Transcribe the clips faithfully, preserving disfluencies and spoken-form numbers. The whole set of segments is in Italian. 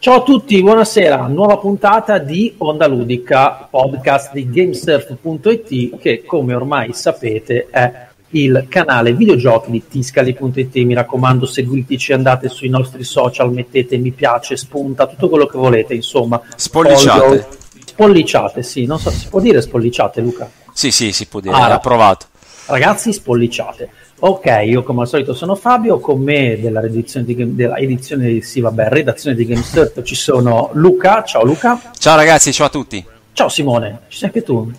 Ciao a tutti, buonasera, nuova puntata di Onda Ludica, podcast di Gamesurf punto it che come ormai sapete è il canale videogiochi di Tiscali punto it. Mi raccomando, seguiteci, andate sui nostri social, mettete mi piace, spunta, tutto quello che volete, insomma. Spolliciate. Follow, spolliciate, sì, non so, si può dire spolliciate, Luca? Sì, sì, si può dire, Ah, è approvato. Ragazzi, spolliciate. Ok, io come al solito sono Fabio, con me della redazione di, della edizione, sì vabbè, redazione di Gamesurf ci sono Luca, ciao Luca. Ciao ragazzi, ciao a tutti. Ciao Simone, ci sei anche tu?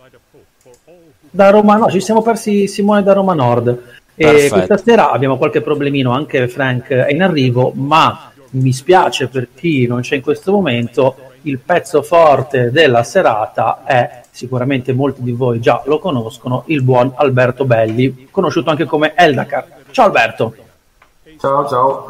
Da Roma, no, ci siamo persi Simone da Roma Nord. E Perfetto. questa sera abbiamo qualche problemino, anche Frank è in arrivo, ma mi spiace per chi non c'è in questo momento, il pezzo forte della serata è, sicuramente molti di voi già lo conoscono, il buon Alberto Belli, conosciuto anche come Eldacar. Ciao Alberto. Ciao, ciao.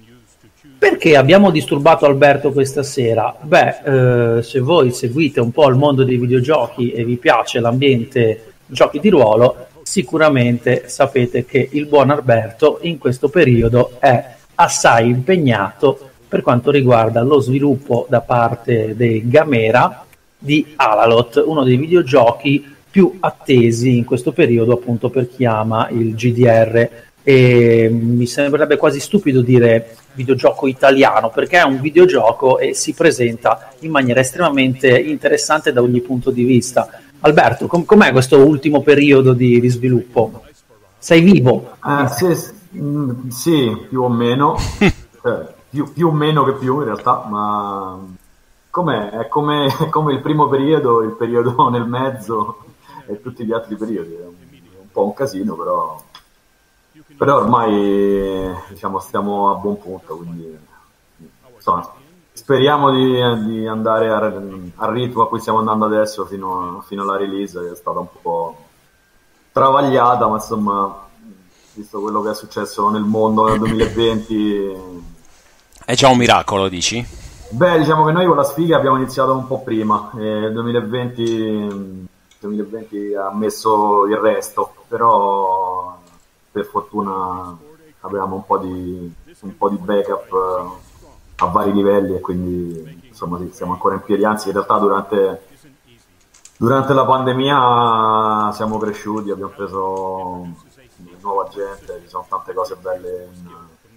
Perché abbiamo disturbato Alberto questa sera? Beh, eh, se voi seguite un po' il mondo dei videogiochi e vi piace l'ambiente giochi di ruolo, sicuramente sapete che il buon Alberto in questo periodo è assai impegnato per quanto riguarda lo sviluppo da parte dei Gamera di Alalot, uno dei videogiochi più attesi in questo periodo appunto per chi ama il G D R. E mi sembrerebbe quasi stupido dire videogioco italiano, perché è un videogioco e si presenta in maniera estremamente interessante da ogni punto di vista. Alberto, com- com'è questo ultimo periodo di, di sviluppo? Sei vivo? Eh, sì, mh, sì, più o meno, eh, più, più o meno che più in realtà, ma com'è? È come, è come il primo periodo, il periodo nel mezzo e tutti gli altri periodi. È un, un po' un casino, però, però ormai diciamo stiamo a buon punto, quindi insomma, speriamo di, di andare a, al ritmo a cui stiamo andando adesso fino, fino alla release, che è stata un po' travagliata, ma insomma, visto quello che è successo nel mondo nel duemilaventi... È già un miracolo, dici? Beh, diciamo che noi con la sfiga abbiamo iniziato un po' prima, e il duemilaventi, duemilaventi ha messo il resto, però per fortuna avevamo un po' di, un po' di backup a vari livelli e quindi insomma sì, siamo ancora in piedi, anzi in realtà durante, durante la pandemia siamo cresciuti, abbiamo preso nuova gente, ci sono tante cose belle in,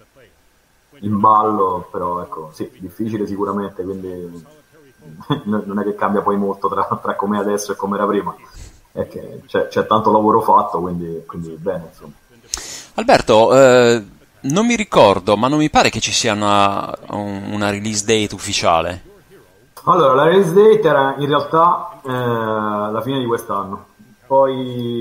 in ballo, però ecco sì, difficile sicuramente, quindi non è che cambia poi molto tra, tra com'è adesso e com'era prima, è che c'è, c'è tanto lavoro fatto, quindi, quindi bene insomma. Alberto, eh, non mi ricordo, ma non mi pare che ci sia una, una release date ufficiale. Allora, la release date era in realtà eh, la fine di quest'anno, poi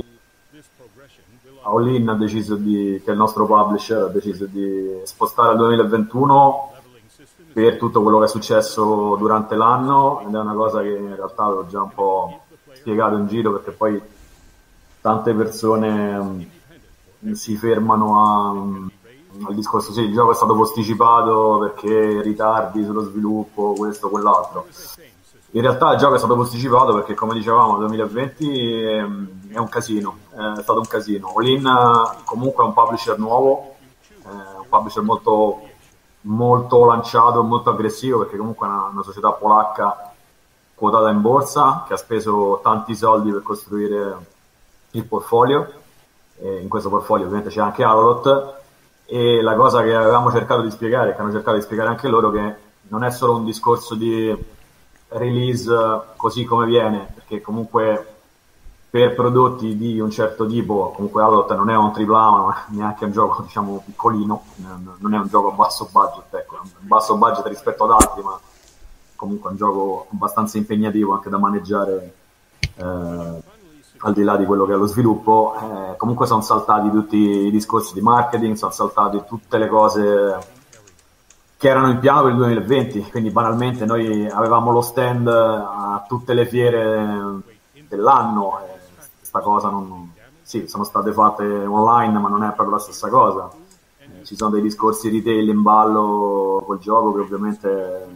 All In ha deciso di, che è il nostro publisher, ha deciso di spostare al duemilaventuno per tutto quello che è successo durante l'anno, ed è una cosa che in realtà avevo già un po' spiegato in giro, perché poi tante persone si fermano a, al discorso sì, il gioco è stato posticipato perché ritardi sullo sviluppo, questo, quell'altro. In realtà il gioco è stato posticipato perché, come dicevamo, il duemilaventi è, è un casino, è stato un casino. All In comunque è un publisher nuovo, è un publisher molto, molto lanciato, molto aggressivo, perché comunque è una, una società polacca quotata in borsa che ha speso tanti soldi per costruire il portfolio. E in questo portfolio ovviamente c'è anche Alalot, e la cosa che avevamo cercato di spiegare, che hanno cercato di spiegare anche loro, che non è solo un discorso di release così come viene, perché comunque per prodotti di un certo tipo, comunque Alalot non è un tripla A, ma neanche un gioco diciamo piccolino, non è un gioco a basso budget, ecco, un basso budget rispetto ad altri, ma comunque è un gioco abbastanza impegnativo anche da maneggiare, eh, al di là di quello che è lo sviluppo. Eh, comunque sono saltati tutti i discorsi di marketing, sono saltate tutte le cose che erano in piano per il duemilaventi, quindi banalmente noi avevamo lo stand a tutte le fiere dell'anno, e questa cosa non, sì, sono state fatte online, ma non è proprio la stessa cosa. Eh, ci sono dei discorsi retail in ballo col gioco che ovviamente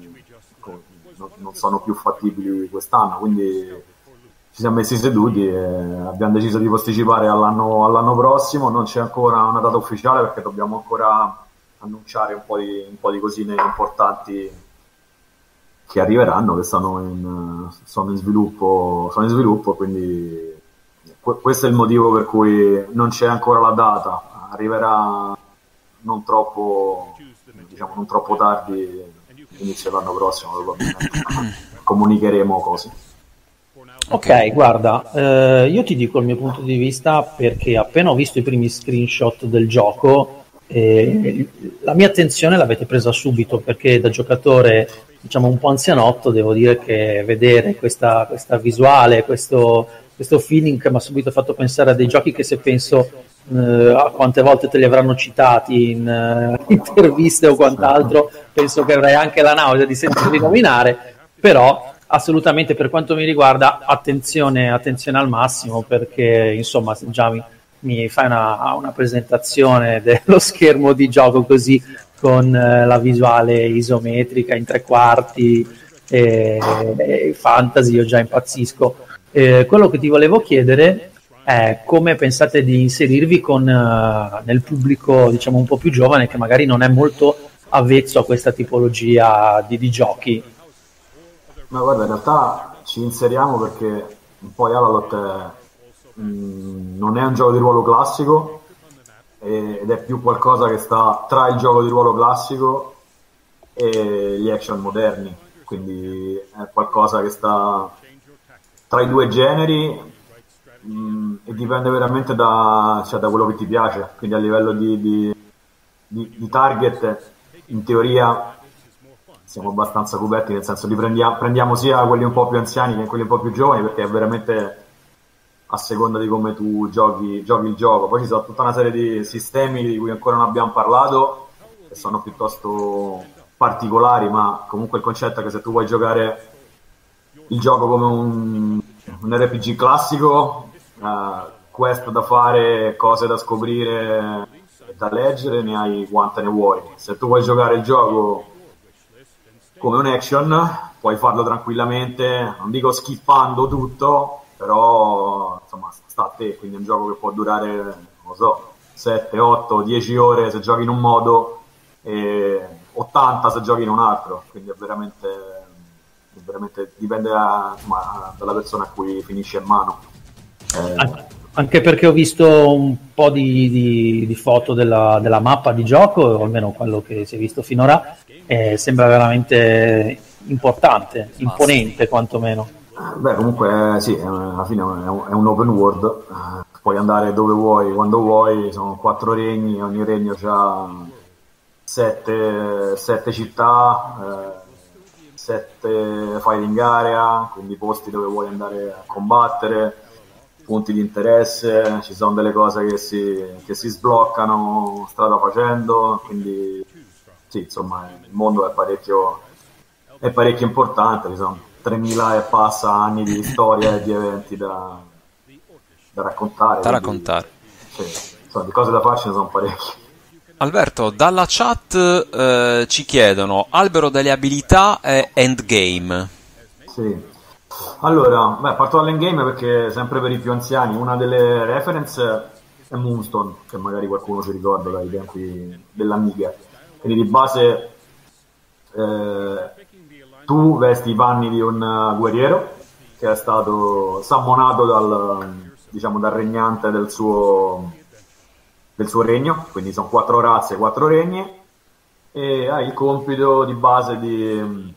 non sono più fattibili quest'anno, quindi ci siamo messi seduti e abbiamo deciso di posticipare all'anno, all'anno prossimo. Non c'è ancora una data ufficiale perché dobbiamo ancora annunciare un po' di, un po' di cosine importanti che arriveranno, che sono in, sono in sviluppo, sono in sviluppo, quindi questo è il motivo per cui non c'è ancora la data, arriverà non troppo, diciamo, non troppo tardi, inizio l'anno prossimo probabilmente. Comunicheremo cose. Ok, guarda, eh, io ti dico il mio punto di vista, perché appena ho visto i primi screenshot del gioco, eh, la mia attenzione l'avete presa subito, perché da giocatore, diciamo, un po' anzianotto, devo dire che vedere questa, questa visuale, questo, questo feeling mi ha subito fatto pensare a dei giochi che, se penso eh, a quante volte te li avranno citati in uh, interviste o quant'altro, penso che avrai anche la nausea di sentirli nominare, però assolutamente, per quanto mi riguarda, attenzione, attenzione al massimo, perché insomma, se già mi, mi fai una, una presentazione dello schermo di gioco così, con eh, la visuale isometrica in tre quarti e, e fantasy, io già impazzisco. Eh, quello che ti volevo chiedere è come pensate di inserirvi con, uh, nel pubblico, diciamo, un po' più giovane, che magari non è molto avvezzo a questa tipologia di, di giochi. Ma guarda, in realtà ci inseriamo perché poi Alalot è, mh, non è un gioco di ruolo classico, e, ed è più qualcosa che sta tra il gioco di ruolo classico e gli action moderni, quindi è qualcosa che sta tra i due generi, mh, e dipende veramente da, cioè, da quello che ti piace, quindi a livello di, di, di, di target, in teoria siamo abbastanza coperti, nel senso li prendiamo, prendiamo sia quelli un po' più anziani che quelli un po' più giovani, perché è veramente a seconda di come tu giochi, giochi il gioco. Poi ci sono tutta una serie di sistemi di cui ancora non abbiamo parlato, che sono piuttosto particolari, ma comunque il concetto è che se tu vuoi giocare il gioco come un, un R P G classico, eh, quest da fare, cose da scoprire e da leggere, ne hai quante ne vuoi. Se tu vuoi giocare il gioco come un action, puoi farlo tranquillamente, non dico skippando tutto, però insomma sta a te, quindi è un gioco che può durare, non lo so, sette, otto, dieci ore se giochi in un modo e ottanta se giochi in un altro, quindi è veramente, è veramente dipende da, insomma, dalla persona a cui finisce in mano. Eh, anche perché ho visto un po' di, di, di foto della, della mappa di gioco, o almeno quello che si è visto finora, eh, sembra veramente importante, imponente quantomeno. Beh, comunque eh, sì, alla fine è un, è un open world, eh, puoi andare dove vuoi, quando vuoi, sono quattro regni, ogni regno ha sette, sette città, eh, sette fighting area, quindi posti dove vuoi andare a combattere, punti di interesse, ci sono delle cose che si, che si sbloccano strada facendo, quindi sì, insomma il mondo è parecchio, è parecchio importante, ci sono tremila e passa anni di storia e di eventi da, da raccontare. Da raccontare. Sì, insomma, di cose da farci ne sono parecchie. Alberto, dalla chat eh, ci chiedono albero delle abilità e endgame. Sì. Allora, beh, parto dall'endgame perché sempre per i più anziani una delle reference è Moonstone, che magari qualcuno si ricorda dai tempi dell'Amiga. Quindi di base eh, tu vesti i panni di un guerriero che è stato sammonato dal, diciamo, dal regnante del suo, del suo regno, quindi sono quattro razze, quattro regni, e hai il compito di base di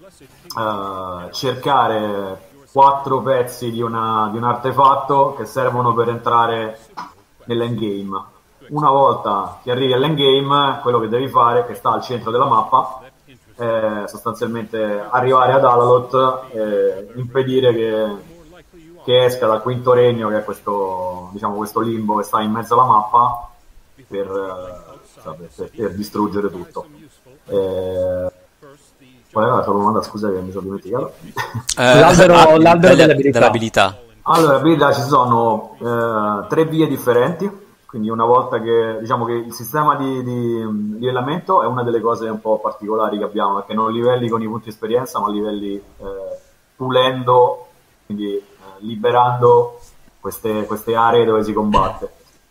uh, cercare quattro pezzi di, una, di un artefatto che servono per entrare nell'endgame. Una volta che arrivi all'endgame, quello che devi fare, che sta al centro della mappa, è sostanzialmente arrivare ad Alalot e impedire che, che esca dal quinto regno, che è questo, diciamo, questo limbo che sta in mezzo alla mappa, per, per, per distruggere tutto. E... qual era la tua domanda? Scusa che mi sono dimenticato. Eh, l'albero, ah, l'albero delle, delle delle abilità. abilità. Allora, abilità ci sono eh, tre vie differenti. Quindi una volta che, diciamo che il sistema di, di livellamento è una delle cose un po' particolari che abbiamo, perché non livelli con i punti esperienza, ma livelli eh, pulendo, quindi eh, liberando queste, queste aree dove si combatte.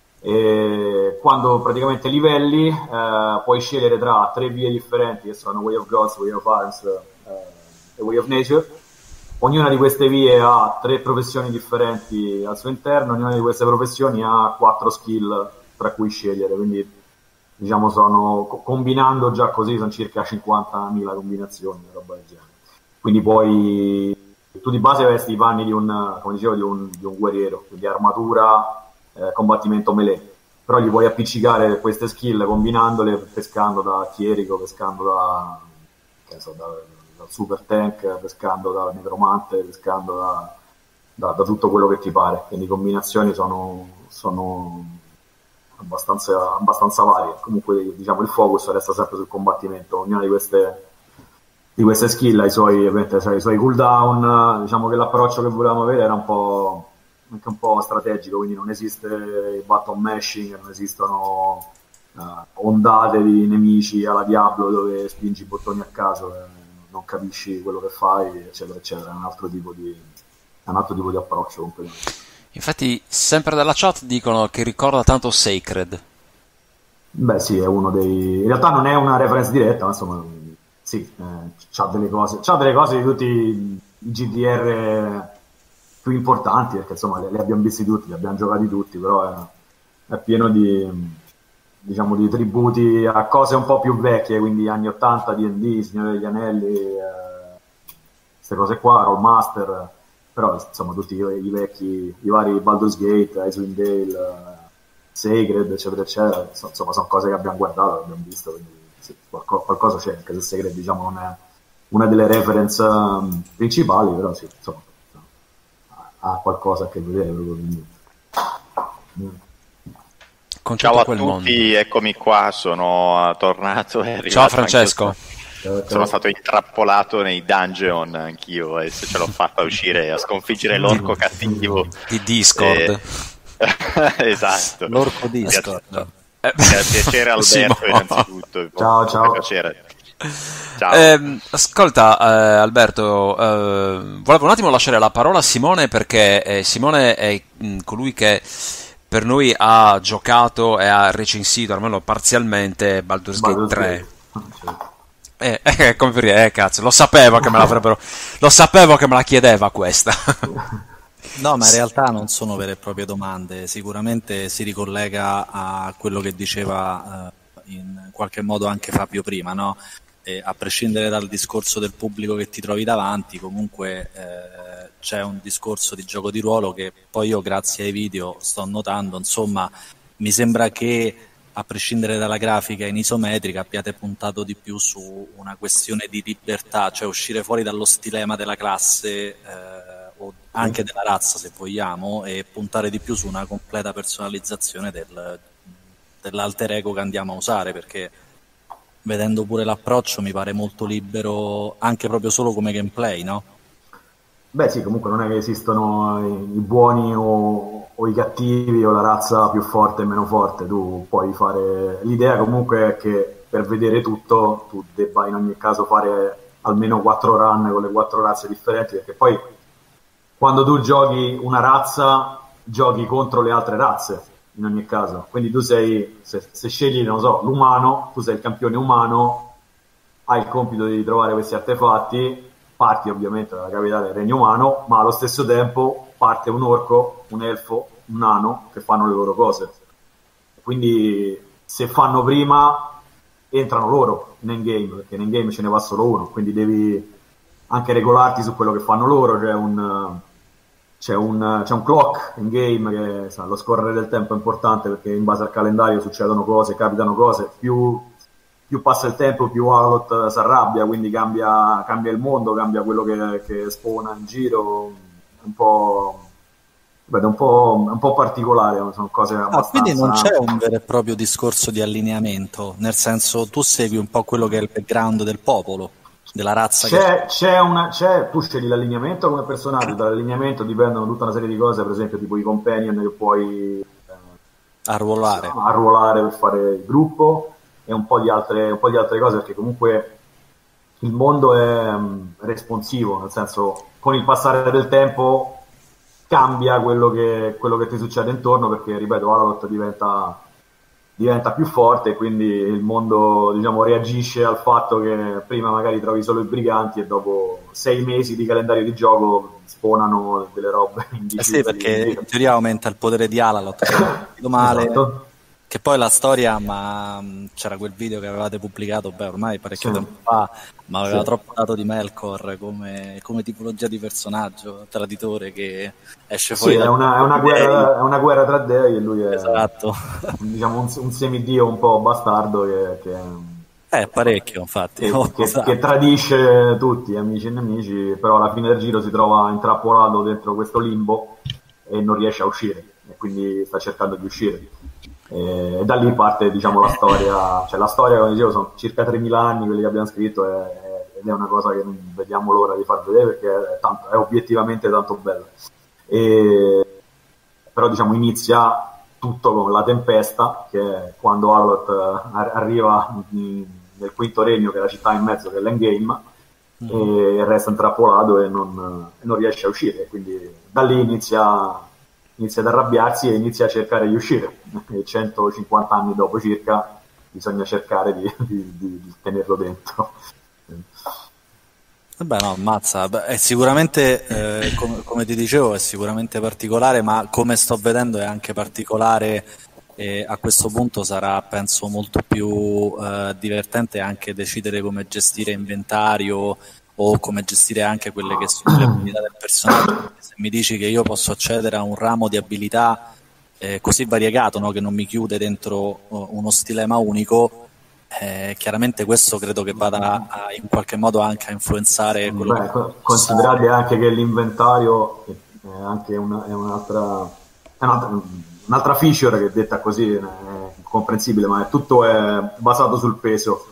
E quando praticamente livelli eh, puoi scegliere tra tre vie differenti, che sono Way of Gods, Way of Arms, eh, The Way of Nature. Ognuna di queste vie ha tre professioni differenti al suo interno, ognuna di queste professioni ha quattro skill tra cui scegliere, quindi diciamo sono, combinando già così, sono circa cinquantamila combinazioni, roba del genere. Quindi poi tu di base vesti i panni di un, come dicevo, di un, di un guerriero, quindi armatura, eh, combattimento melee, però gli puoi appiccicare queste skill combinandole, pescando da chierico, pescando da, che so, da, dal super tank, pescando dal necromante, pescando da, da, da tutto quello che ti pare, quindi combinazioni sono, sono abbastanza, abbastanza varie. Comunque diciamo il focus resta sempre sul combattimento, ognuna di queste di queste skill ha i suoi, i suoi cooldown. Diciamo che l'approccio che volevamo avere era un po' anche un po' strategico, quindi non esiste il button mashing, non esistono uh, ondate di nemici alla Diablo dove spingi i bottoni a caso e non capisci quello che fai, eccetera eccetera. È un altro tipo di, un altro tipo di approccio completamente. Infatti sempre dalla chat dicono che ricorda tanto Sacred. Beh sì, è uno dei, in realtà non è una reference diretta, ma insomma sì, eh, c'ha delle cose, c'ha delle cose di tutti i G D R più importanti, perché insomma le, le abbiamo visti tutti, le abbiamo giocati tutti, però è, è pieno di, diciamo, di tributi a cose un po' più vecchie, quindi anni ottanta, D and D, Signore degli Anelli, queste eh, cose qua, Rollmaster, però insomma tutti i, i vecchi, i vari Baldur's Gate, Icewind Dale, eh, Sacred, eccetera eccetera, insomma sono cose che abbiamo guardato, che abbiamo visto, quindi sì, qualco, qualcosa c'è, anche se Sacred diciamo non è una delle reference um, principali, però sì, insomma ha qualcosa a che vedere probabilmente. Con ciao a tutti, mondo. Eccomi qua, sono tornato. È ciao Francesco. Sono, sono stato intrappolato nei dungeon anch'io e se ce l'ho fatta uscire a sconfiggere l'orco cattivo di Discord. E... esatto. L'orco Discord. È piacere Alberto sì, innanzitutto. Ciao ciao. Piacere. Eh, ascolta eh, Alberto, eh, volevo un attimo lasciare la parola a Simone perché eh, Simone è mh, colui che per noi ha giocato e ha recensito almeno parzialmente Baldur's Gate tre. Eh, eh, come per dire, eh, cazzo, lo sapevo che me l'avrebbero lo sapevo che me la chiedeva questa. No, ma in realtà non sono vere e proprie domande, sicuramente si ricollega a quello che diceva eh, in qualche modo anche Fabio prima, no? E a prescindere dal discorso del pubblico che ti trovi davanti, comunque eh, c'è un discorso di gioco di ruolo che poi io grazie ai video sto notando, insomma mi sembra che a prescindere dalla grafica in isometrica abbiate puntato di più su una questione di libertà, cioè uscire fuori dallo stilema della classe eh, o anche della razza se vogliamo, e puntare di più su una completa personalizzazione del, dell'alter ego che andiamo a usare, perché vedendo pure l'approccio mi pare molto libero anche proprio solo come gameplay, no? Beh sì, comunque non è che esistono i, i buoni o, o i cattivi o la razza più forte e meno forte, tu puoi fare, l'idea comunque è che per vedere tutto tu debba in ogni caso fare almeno quattro run con le quattro razze differenti, perché poi quando tu giochi una razza giochi contro le altre razze in ogni caso, quindi tu sei, se, se scegli, non so, l'umano, tu sei il campione umano, hai il compito di trovare questi artefatti, parti ovviamente dalla capitale del regno umano, ma allo stesso tempo parte un orco, un elfo, un nano che fanno le loro cose, quindi se fanno prima entrano loro in endgame, perché in endgame ce ne va solo uno, quindi devi anche regolarti su quello che fanno loro, c'è un... C'è un, c'è un clock in game che sa, lo scorrere del tempo è importante perché in base al calendario succedono cose, capitano cose, più, più passa il tempo più Arlott si arrabbia, quindi cambia, cambia il mondo, cambia quello che, che spona in giro, un po', beh, un po', un po' particolare, sono cose abbastanza... Ah, quindi non c'è un vero e proprio discorso di allineamento, nel senso tu segui un po' quello che è il background del popolo, della razza c'è, che... c'è una c'è tu scegli l'allineamento come personaggio, dall'allineamento dipendono tutta una serie di cose, per esempio tipo i companion che puoi eh, arruolare arruolare per fare il gruppo e un po' di altre un po' di altre cose, perché comunque il mondo è um, responsivo, nel senso con il passare del tempo cambia quello che quello che ti succede intorno, perché ripeto Arlott diventa diventa più forte e quindi il mondo, diciamo, reagisce al fatto che prima magari trovi solo i briganti e dopo sei mesi di calendario di gioco spawnano delle robe eh sì, perché in teoria aumenta il potere di Alalot, male. Esatto. Che poi la storia, ma c'era quel video che avevate pubblicato, beh, ormai parecchio sì. tempo fa, ma aveva sì. troppo dato di Melkor come, come tipologia di personaggio, traditore che esce fuori. Sì, è una, è, una guerra, è una guerra tra dei e lui è esatto. diciamo, un, un semidio un po' bastardo che, che eh, parecchio infatti. Che, che, che tradisce tutti, amici e nemici, però alla fine del giro si trova intrappolato dentro questo limbo e non riesce a uscire, e quindi sta cercando di uscire. E da lì parte, diciamo, la storia, cioè la storia, come dicevo, sono circa tremila anni quelli che abbiamo scritto, e, ed è una cosa che non vediamo l'ora di far vedere perché è, tanto, è obiettivamente tanto bella. E, però diciamo inizia tutto con la tempesta, che è quando Alalot arriva nel quinto regno, che è la città in mezzo, che è l'endgame, mm. e resta intrappolato e non, e non riesce a uscire, quindi da lì inizia inizia ad arrabbiarsi e inizia a cercare di uscire, e centocinquanta anni dopo circa bisogna cercare di, di, di tenerlo dentro. Vabbè, no, ammazza, è sicuramente, eh, come, come ti dicevo, è sicuramente particolare, ma come sto vedendo è anche particolare, e a questo punto sarà, penso, molto più eh, divertente anche decidere come gestire inventario o come gestire anche quelle che sono le abilità del personaggio. Se mi dici che io posso accedere a un ramo di abilità eh, così variegato, no, che non mi chiude dentro uh, uno stilema unico, eh, chiaramente questo credo che vada a, in qualche modo anche a influenzare quello. Beh, che considerate anche che l'inventario è anche una, è un'altra, è un'altra, un'altra feature che detta così è comprensibile, ma è tutto è basato sul peso.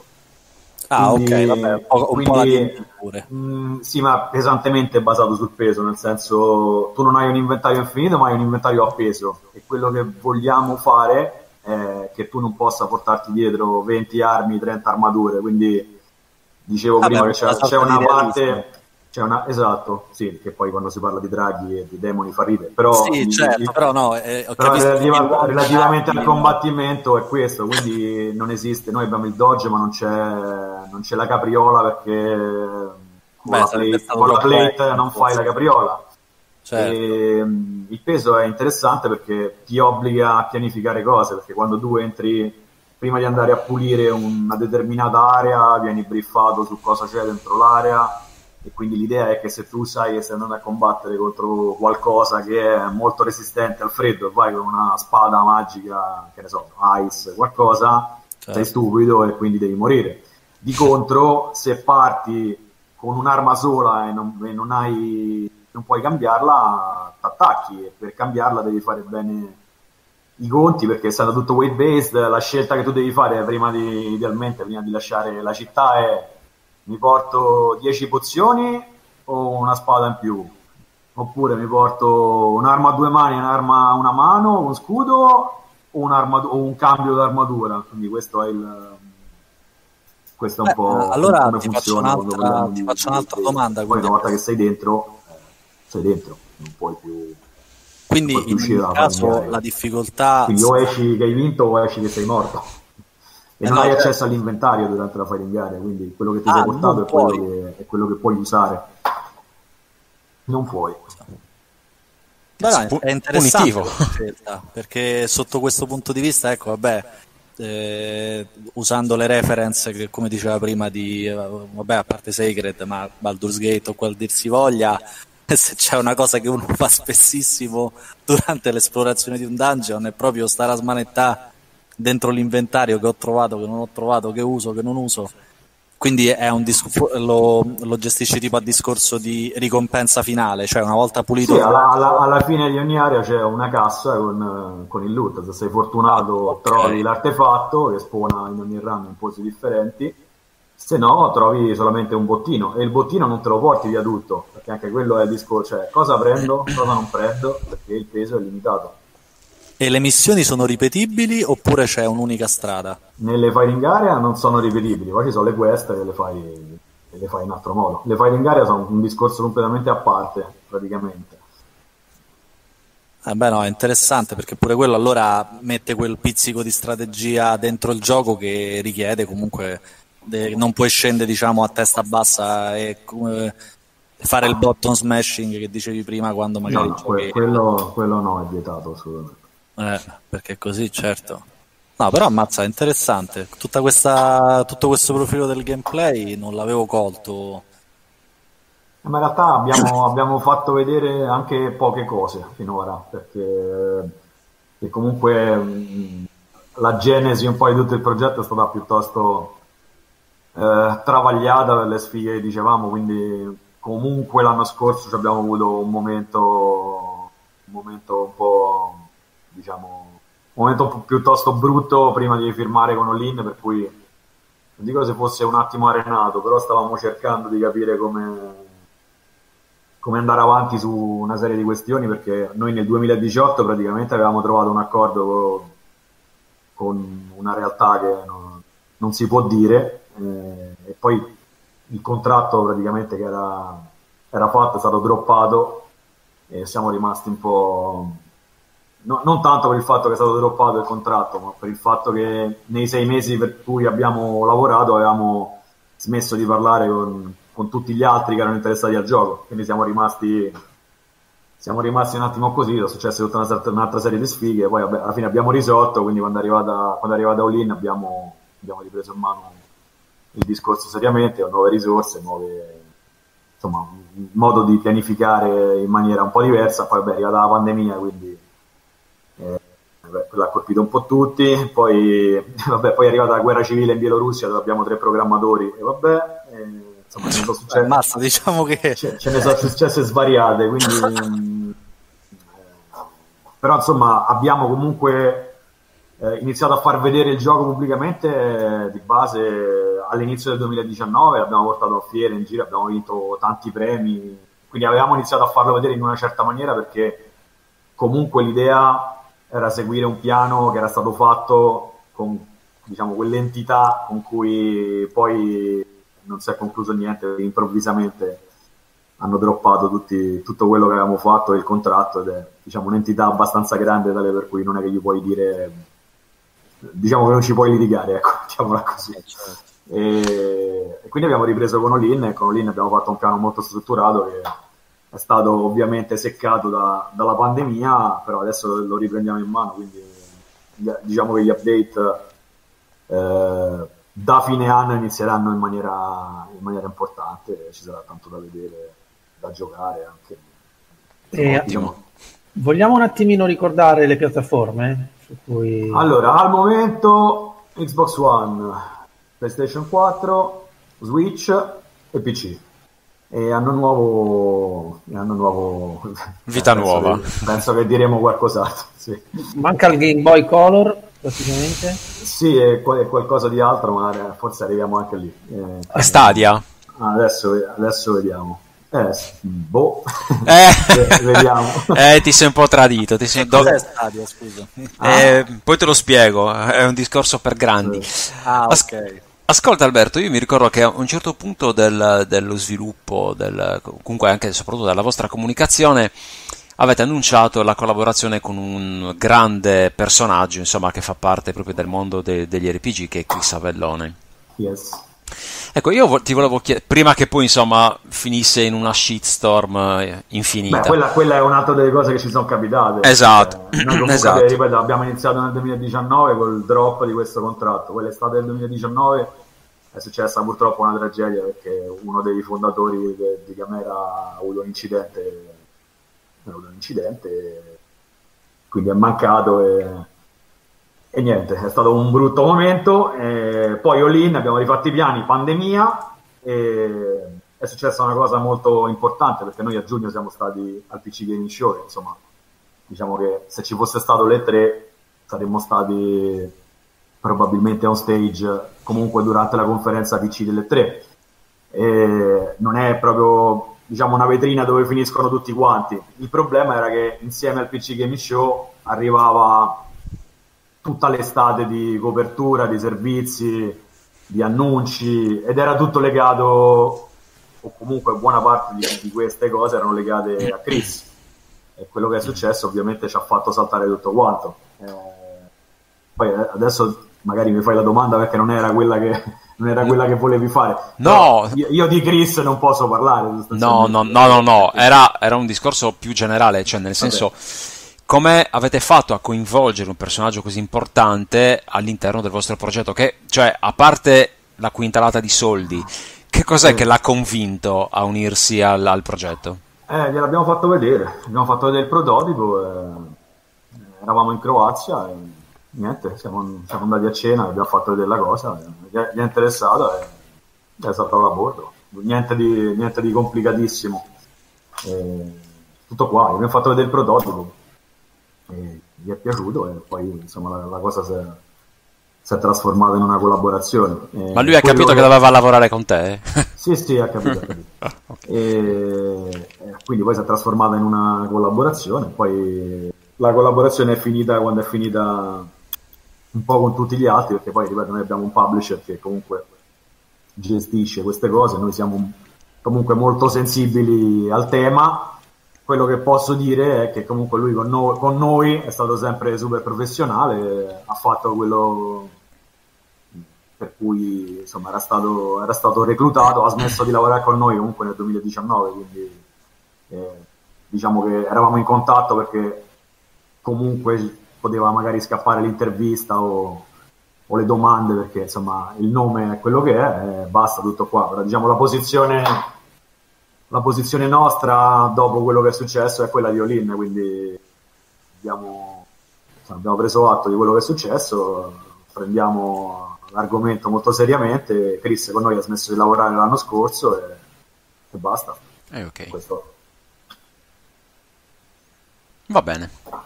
Ah, quindi, ok, vabbè, un po', un quindi, po' pure. Mh, sì, ma pesantemente basato sul peso, nel senso, tu non hai un inventario infinito, ma hai un inventario a peso, e quello che vogliamo fare è che tu non possa portarti dietro venti armi, trenta armature, quindi dicevo ah, prima beh, che c'è, c'è una parte... C'è una, esatto, sì, che poi quando si parla di draghi e di demoni fa ridere, però, sì, certo, il, però, no, eh, ho però relativa, relativamente al combattimento è questo, quindi non esiste, noi abbiamo il dodge ma non c'è, non c'è la capriola perché con Beh, la plate, con la plate non fai la capriola. Certo. E, il peso è interessante perché ti obbliga a pianificare cose, perché quando tu entri, prima di andare a pulire una determinata area, vieni briefato su cosa c'è dentro l'area. E quindi l'idea è che se tu sai che stai andando a combattere contro qualcosa che è molto resistente al freddo e vai con una spada magica, che ne so, ice, qualcosa, certo. sei stupido e quindi devi morire. Di contro, se parti con un'arma sola e non, e non hai non puoi cambiarla, t'attacchi, e per cambiarla devi fare bene i conti, perché essendo tutto weight based, la scelta che tu devi fare prima di, idealmente, prima di lasciare la città è: mi porto dieci pozioni o una spada in più, oppure mi porto un'arma a due mani, un'arma a una mano, un scudo o, o un cambio d'armatura. Quindi questo è il questo è un Beh, po' allora come ti funziona. Faccio un'altra, ti faccio un'altra di, domanda. Poi una volta che sei dentro, sei dentro, non puoi più. Quindi puoi più in ogni caso la difficoltà. Quindi o esci che hai vinto o esci che sei morto. E eh non no, hai accesso all'inventario durante la fighting area, quindi quello che ti ah, sei portato è quello che, è quello che puoi usare. Non puoi. Beh, no, è interessante scelta, perché sotto questo punto di vista, ecco, vabbè, eh, usando le reference che, come diceva prima, di vabbè, a parte Sacred, ma Baldur's Gate o qual dir si voglia, se c'è una cosa che uno fa spessissimo durante l'esplorazione di un dungeon è proprio stare a smanettare dentro l'inventario che ho trovato, che non ho trovato, che uso, che non uso. Quindi è un disc- lo, lo gestisci tipo a discorso di ricompensa finale, cioè una volta pulito. Sì, alla, alla, alla fine di ogni area c'è una cassa con, con il loot. Se sei fortunato, okay, trovi l'artefatto che spawna in ogni run in posti differenti, se no trovi solamente un bottino, e il bottino non te lo porti via tutto, perché anche quello è il discorso, cioè cosa prendo, cosa non prendo, perché il peso è limitato. E le missioni sono ripetibili oppure c'è un'unica strada? Nelle fighting area non sono ripetibili, poi ci sono le quest che le fai, che le fai in altro modo. Le fighting area sono un discorso completamente a parte, praticamente. Eh beh, no, è interessante perché pure quello allora mette quel pizzico di strategia dentro il gioco che richiede comunque, de- non puoi scendere diciamo a testa bassa e come fare il button smashing che dicevi prima quando magari No, no, giochi, que- quello, quello no, è vietato assolutamente. eh, perché così certo. No, però ammazza, è interessante. Tutta questa, tutto questo profilo del gameplay non l'avevo colto. Ma in realtà abbiamo, abbiamo fatto vedere anche poche cose finora, perché, perché comunque mh, la genesi un po' di tutto il progetto è stata piuttosto eh, travagliata per le sfighe che dicevamo, quindi comunque l'anno scorso ci abbiamo avuto un momento, un momento un po', diciamo, un momento un po' piuttosto brutto prima di firmare con All-in, per cui non dico se fosse un attimo arenato, però stavamo cercando di capire come come andare avanti su una serie di questioni, perché noi nel duemiladiciotto praticamente avevamo trovato un accordo con, con una realtà che non, non si può dire, eh, e poi il contratto praticamente che era, era fatto è stato droppato e siamo rimasti un po'... No, non tanto per il fatto che è stato droppato il contratto, ma per il fatto che nei sei mesi per cui abbiamo lavorato avevamo smesso di parlare con con tutti gli altri che erano interessati al gioco, quindi siamo rimasti siamo rimasti un attimo così, sono successe tutta una, un'altra serie di sfighe, poi vabbè, alla fine abbiamo risolto, quindi quando è arrivata, quando è arrivata All-in abbiamo, abbiamo ripreso in mano il discorso seriamente, ho nuove risorse, nuove, insomma, un modo di pianificare in maniera un po' diversa, poi vabbè, è arrivata la pandemia, quindi eh, vabbè, quella ha colpito un po' tutti, poi, vabbè, poi è arrivata la guerra civile in Bielorussia dove abbiamo tre programmatori e vabbè, eh, insomma, ce ne sono successe, Massa, diciamo che ce, ce ne sono successe svariate, quindi mh, però insomma abbiamo comunque eh, iniziato a far vedere il gioco pubblicamente eh, di base all'inizio del duemiladiciannove, l'abbiamo portato a fiere in giro, abbiamo vinto tanti premi, quindi avevamo iniziato a farlo vedere in una certa maniera perché comunque l'idea era seguire un piano che era stato fatto con, diciamo, quell'entità con cui poi non si è concluso niente, perché improvvisamente hanno droppato tutti, tutto quello che avevamo fatto e il contratto, ed è, diciamo, un'entità abbastanza grande tale per cui non è che gli puoi dire, diciamo che non ci puoi litigare, ecco, diciamola così. E, e quindi abbiamo ripreso con All-in e con All-in abbiamo fatto un piano molto strutturato che è stato ovviamente seccato da, dalla pandemia, però adesso lo riprendiamo in mano, quindi diciamo che gli update eh, da fine anno inizieranno in maniera, in maniera importante, ci sarà tanto da vedere, da giocare anche. E, ottimo. Vogliamo un attimino ricordare le piattaforme su cui... Allora, al momento Xbox One, PlayStation quattro, Switch e P C. E anno nuovo, anno nuovo vita penso nuova. Che, penso che diremo qualcos'altro. Sì. Manca il Game Boy Color praticamente. Sì, è, è qualcosa di altro, ma forse arriviamo anche lì. Eh, Stadia. Adesso, adesso vediamo. Eh, boh. Eh. Vediamo. Eh, ti sei un po' tradito. Ti sei... Cos'è Stadia, scusa? Eh, Ah. Poi te lo spiego, è un discorso per grandi. Ah, As- ok. Ascolta Alberto, io mi ricordo che a un certo punto del- dello sviluppo, del, comunque anche e soprattutto della vostra comunicazione, avete annunciato la collaborazione con un grande personaggio, insomma, che fa parte proprio del mondo de- degli R P G, che è Chris Avellone. Yes. Ecco, io vo- ti volevo chiedere, prima che poi insomma finisse in una shitstorm eh, infinita. Beh, quella, quella è un'altra delle cose che ci sono capitate. Esatto. Eh, noi comunque, Esatto. ripeto, abbiamo iniziato nel duemiladiciannove col drop di questo contratto. Quell'estate del duemiladiciannove è successa purtroppo una tragedia perché uno dei fondatori di, di Gamera ha avuto un incidente, ha avuto un incidente, quindi è mancato e, e niente, è stato un brutto momento. E poi All-in, abbiamo rifatto i piani, pandemia, e è successa una cosa molto importante perché noi a giugno siamo stati al P C Gaming Show e, insomma, diciamo che se ci fosse stato le tre saremmo stati probabilmente on stage comunque durante la conferenza P C delle tre. E non è proprio, diciamo, una vetrina dove finiscono tutti quanti. Il problema era che insieme al P C Gaming Show arrivava tutta l'estate di copertura, di servizi, di annunci, ed era tutto legato, o comunque buona parte di, di queste cose erano legate a Chris. e quello che è successo ovviamente ci ha fatto saltare tutto quanto. Eh, poi adesso magari mi fai la domanda perché non era quella che, non era quella che volevi fare. No, io, io di Chris non posso parlare. No, no, no, no, no. Era, era un discorso più generale, cioè nel senso, vabbè, come avete fatto a coinvolgere un personaggio così importante all'interno del vostro progetto? Che, cioè, a parte la quintalata di soldi, che cos'è sì. che l'ha convinto a unirsi al, al progetto? Eh, gliel'abbiamo fatto vedere, abbiamo fatto vedere il prototipo, eh, eravamo in Croazia e niente, siamo, siamo andati a cena, abbiamo fatto vedere la cosa, gli è, gli è interessato e è saltato a bordo, niente di, niente di complicatissimo, e tutto qua, abbiamo fatto vedere il prototipo e gli è piaciuto e poi insomma la, la cosa si è, si è trasformata in una collaborazione. E ma lui ha capito che... che doveva lavorare con te? Sì, sì, ha capito, ha capito. Ah, okay. E, e quindi poi si è trasformata in una collaborazione, poi la collaborazione è finita quando è finita un po' con tutti gli altri, perché poi ripeto, noi abbiamo un publisher che comunque gestisce queste cose, noi siamo comunque molto sensibili al tema. Quello che posso dire è che comunque lui con, no- con noi è stato sempre super professionale, ha fatto quello per cui insomma era stato, era stato reclutato, ha smesso di lavorare con noi comunque nel duemiladiciannove, quindi eh, diciamo che eravamo in contatto perché comunque poteva magari scappare l'intervista o, o le domande, perché insomma il nome è quello che è e basta, tutto qua. Però diciamo la posizione la posizione nostra dopo quello che è successo è quella di All-In, quindi abbiamo, abbiamo preso atto di quello che è successo, prendiamo l'argomento molto seriamente. Chris con noi ha smesso di lavorare l'anno scorso e, e basta. Eh, okay. Questo. Va bene.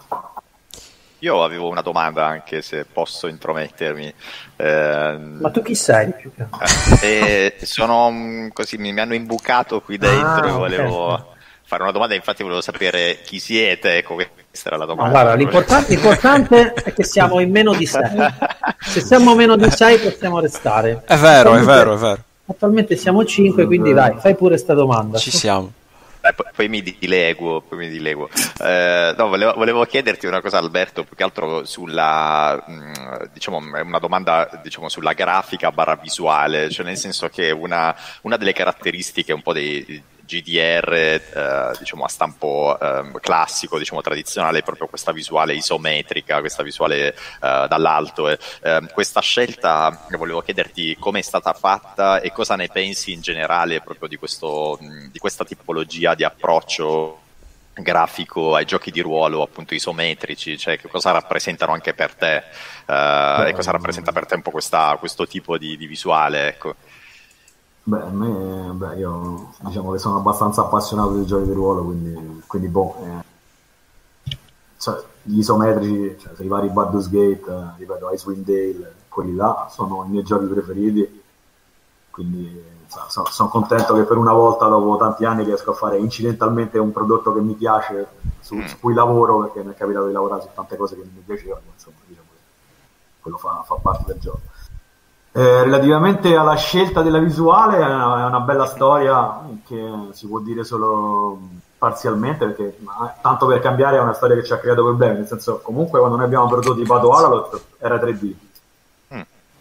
Io avevo una domanda, anche se posso intromettermi. Eh, Ma tu chi sei? Più che... eh, sono così, mi, mi hanno imbucato qui dentro ah, e volevo okay. fare una domanda, infatti volevo sapere chi siete, ecco, questa era la domanda. No, guarda, l'importante, l'importante è che siamo in meno di sei. Se siamo meno di sei possiamo restare. È vero, attualmente, è vero, è vero. Attualmente siamo cinque, quindi dai, fai pure sta domanda. Ci siamo. Eh, poi, poi mi dileguo, poi mi dileguo. Eh, no, volevo, volevo chiederti una cosa, Alberto, più che altro sulla, mh, diciamo, una domanda, diciamo, sulla grafica barra visuale, cioè nel senso che una, una delle caratteristiche un po' dei G D R, eh, diciamo, a stampo eh, classico, diciamo, tradizionale, è proprio questa visuale isometrica, questa visuale eh, dall'alto. Eh. Eh, questa scelta, volevo chiederti come è stata fatta e cosa ne pensi in generale proprio di, questo, di questa tipologia di approccio grafico ai giochi di ruolo appunto isometrici, cioè che cosa rappresentano anche per te, eh, e cosa rappresenta per te un po' questa, questo tipo di, di visuale, ecco. Beh, a me, beh, io diciamo che sono abbastanza appassionato di giochi di ruolo, quindi, quindi boh, eh, cioè, gli isometrici, cioè, i vari Baldur's Gate, eh, ripeto, Icewind Dale, quelli là sono i miei giochi preferiti, quindi so, sono contento che per una volta dopo tanti anni riesco a fare incidentalmente un prodotto che mi piace, su, su cui lavoro, perché mi è capitato di lavorare su tante cose che non mi piacevano, insomma, diciamo che quello fa, fa parte del gioco. Eh, relativamente alla scelta della visuale è una, è una bella storia che si può dire solo parzialmente, perché tanto per cambiare è una storia che ci ha creato problemi, nel senso, comunque quando noi abbiamo prototipato Alalot era tre D. Mm.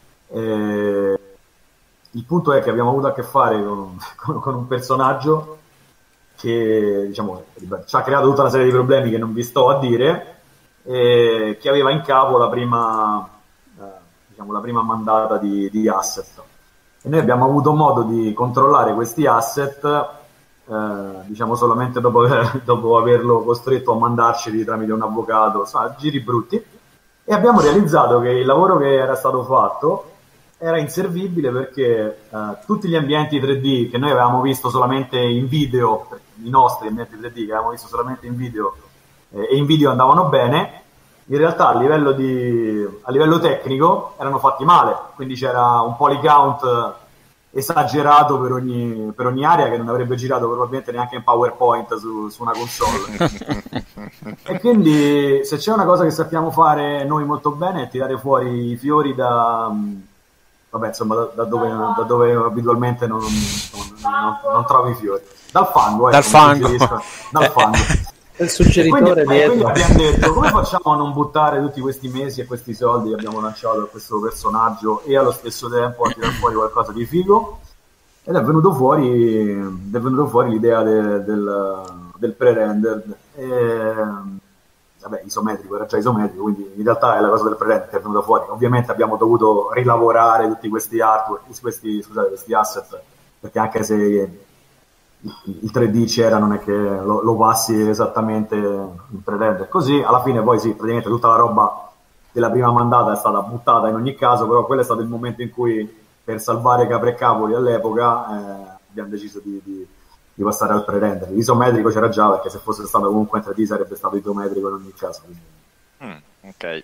Eh, il punto è che abbiamo avuto a che fare con, con, con un personaggio che, diciamo, ci ha creato tutta una serie di problemi che non vi sto a dire, eh, che aveva in capo la prima diciamo la prima mandata di, di asset, e noi abbiamo avuto modo di controllare questi asset eh, diciamo solamente dopo, aver, dopo averlo costretto a mandarceli tramite un avvocato, sa, giri brutti, e abbiamo realizzato che il lavoro che era stato fatto era inservibile perché eh, tutti gli ambienti tre D che noi avevamo visto solamente in video, i nostri ambienti tre D che avevamo visto solamente in video eh, e in video andavano bene, in realtà a livello, di, a livello tecnico erano fatti male, quindi c'era un poly count esagerato per ogni, per ogni area che non avrebbe girato probabilmente neanche in PowerPoint su, su una console. E quindi se c'è una cosa che sappiamo fare noi molto bene è tirare fuori i fiori da, vabbè, insomma, da, da, dove, da dove abitualmente non, non, non, non trovi i fiori. Dal fango, ecco, dal fango. Dal fango. il suggeritore e quindi, e quindi dietro. abbiamo detto come facciamo a non buttare tutti questi mesi e questi soldi che abbiamo lanciato a questo personaggio e allo stesso tempo a tirare fuori qualcosa di figo, ed è venuto fuori è venuto fuori l'idea de, del, del pre-render e, vabbè, isometrico, era già isometrico, quindi in realtà è la cosa del pre-render che è venuta fuori. Ovviamente abbiamo dovuto rilavorare tutti questi artwork, questi, scusate, questi asset, perché anche se il tre D c'era, non è che lo, lo passi esattamente in pre-render così. Alla fine poi sì, praticamente tutta la roba della prima mandata è stata buttata in ogni caso, però quello è stato il momento in cui, per salvare capre e cavoli all'epoca, eh, abbiamo deciso di, di, di passare al pre-render. L'isometrico c'era già, perché se fosse stato comunque in tre D sarebbe stato isometrico in ogni caso. Mm, ok.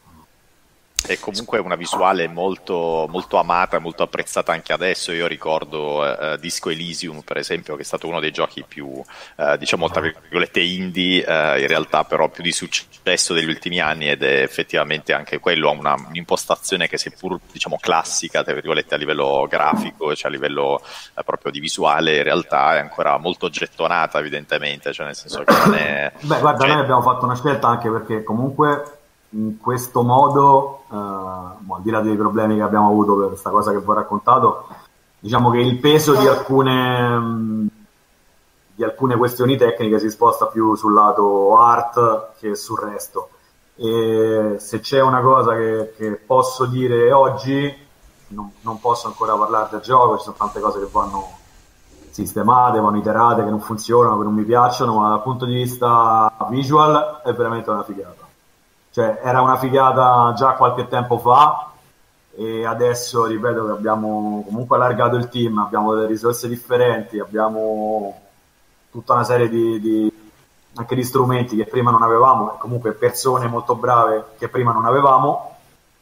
È comunque una visuale molto, molto amata e molto apprezzata anche adesso. Io ricordo eh, Disco Elysium, per esempio, che è stato uno dei giochi più, eh, diciamo, tra virgolette indie, eh, in realtà però più di successo degli ultimi anni, ed è effettivamente anche quello ha una, un'impostazione che, seppur, diciamo, classica, tra virgolette, a livello grafico, cioè a livello eh, proprio di visuale, in realtà è ancora molto gettonata, evidentemente, cioè nel senso che non è... Beh, guarda, cioè... noi abbiamo fatto una scelta anche perché comunque in questo modo, eh, al di là dei problemi che abbiamo avuto per questa cosa che vi ho raccontato, diciamo che il peso di alcune mh, di alcune questioni tecniche si sposta più sul lato art che sul resto. E se c'è una cosa che, che posso dire oggi, non, non posso ancora parlare del gioco, ci sono tante cose che vanno sistemate, vanno iterate, che non funzionano, che non mi piacciono, ma dal punto di vista visual è veramente una figata. Cioè, era una figata già qualche tempo fa e adesso, ripeto, che abbiamo comunque allargato il team, abbiamo delle risorse differenti, abbiamo tutta una serie di, di anche di strumenti che prima non avevamo, e comunque persone molto brave che prima non avevamo,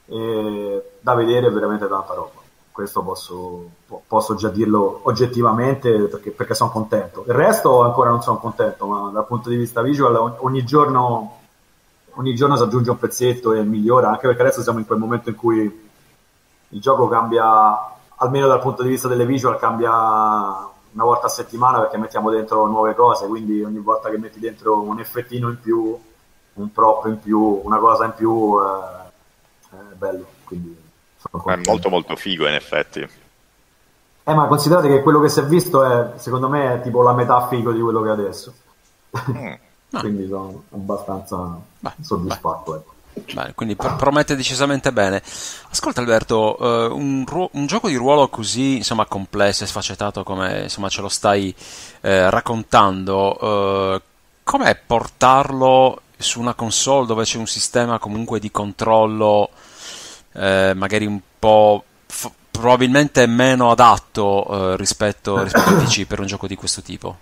e da vedere veramente tanta roba. Questo posso, posso già dirlo oggettivamente, perché, perché sono contento. Il resto ancora non sono contento, ma dal punto di vista visual ogni giorno ogni giorno si aggiunge un pezzetto e migliora, anche perché adesso siamo in quel momento in cui il gioco cambia, almeno dal punto di vista delle visual, cambia una volta a settimana, perché mettiamo dentro nuove cose, quindi ogni volta che metti dentro un effettino in più, un prop in più, una cosa in più, eh, è bello, quindi è molto molto figo in effetti. Eh, ma considerate che quello che si è visto è, secondo me, è tipo la metà figo di quello che è adesso. Mm. Quindi sono abbastanza beh, soddisfatto. Ecco. Beh, quindi pr- promette decisamente bene. Ascolta Alberto, uh, un, ruo- un gioco di ruolo così, insomma, complesso e sfaccettato come, insomma, ce lo stai eh, raccontando, uh, com'è portarlo su una console dove c'è un sistema comunque di controllo eh, magari un po' f- probabilmente meno adatto uh, rispetto, rispetto al P C per un gioco di questo tipo?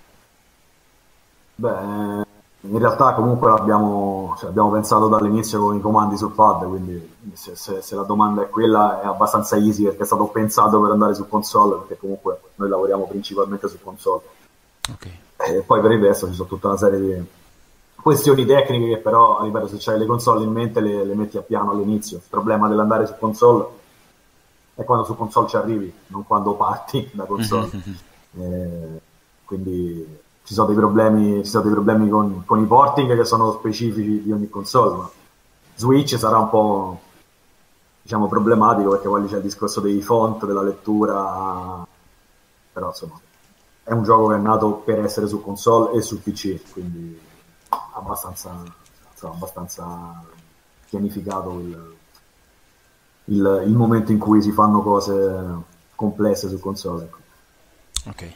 Beh, in realtà comunque l'abbiamo, cioè abbiamo pensato dall'inizio con i comandi sul pad, quindi se, se, se la domanda è quella è abbastanza easy, perché è stato pensato per andare su console, perché comunque noi lavoriamo principalmente su console. Okay. E poi per il resto ci sono tutta una serie di questioni tecniche che però, ripeto, se c'hai le console in mente le, le metti a piano all'inizio. Il problema dell'andare su console è quando su console ci arrivi, non quando parti da console. eh, quindi ci sono dei problemi, ci sono dei problemi con, con i porting che sono specifici di ogni console, ma Switch sarà un po', diciamo, problematico, perché poi lì c'è il discorso dei font, della lettura, però insomma è un gioco che è nato per essere su console e su P C, quindi abbastanza, insomma, abbastanza pianificato il, il, il momento in cui si fanno cose complesse su console. Ecco. Ok.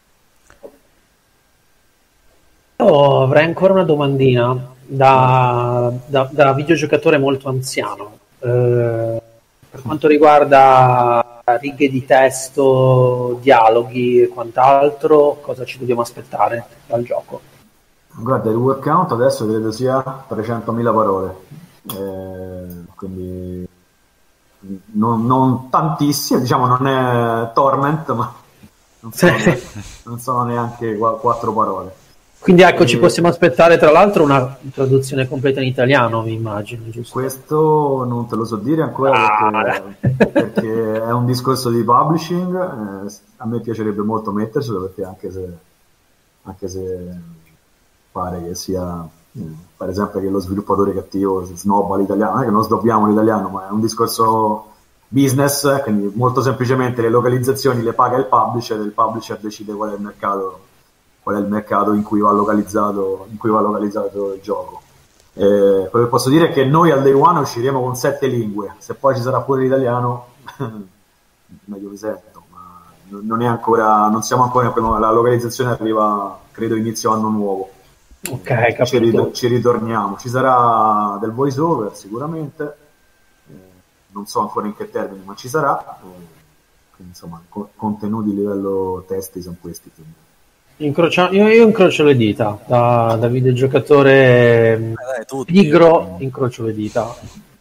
Io avrei ancora una domandina da, da, da videogiocatore molto anziano. Eh, per quanto riguarda righe di testo, dialoghi e quant'altro, cosa ci dobbiamo aspettare dal gioco? Guarda, il word count adesso credo sia trecentomila parole, eh, quindi non, non tantissime, diciamo non è Torment, ma non sono, non sono neanche quattro parole. Quindi ecco, e... ci possiamo aspettare tra l'altro una traduzione completa in italiano, mi immagino, giusto? Questo non te lo so dire ancora, ah, perché, perché è un discorso di publishing, eh, a me piacerebbe molto mettercelo, perché anche se, anche se pare che sia, eh, per esempio, che lo sviluppatore cattivo snobba l'italiano, non è che non snobbiamo l'italiano, ma è un discorso business, quindi molto semplicemente le localizzazioni le paga il publisher e il publisher decide qual è il mercato, qual è il mercato in cui va localizzato, in cui va localizzato il gioco. Eh, quello che posso dire è che noi al day one usciremo con sette lingue, se poi ci sarà pure l'italiano meglio mi sento, ma non è ancora, non siamo ancora in quello, la localizzazione arriva credo inizio anno nuovo. Ok, capito. Ci, rit- ci ritorniamo, ci sarà del voice over sicuramente, eh, non so ancora in che termini, ma ci sarà, eh, quindi, insomma, co- contenuti a livello testi sono questi. Incrocia- io, io incrocio le dita da, da videogiocatore Eh, dai, tutti. pigro, incrocio le dita.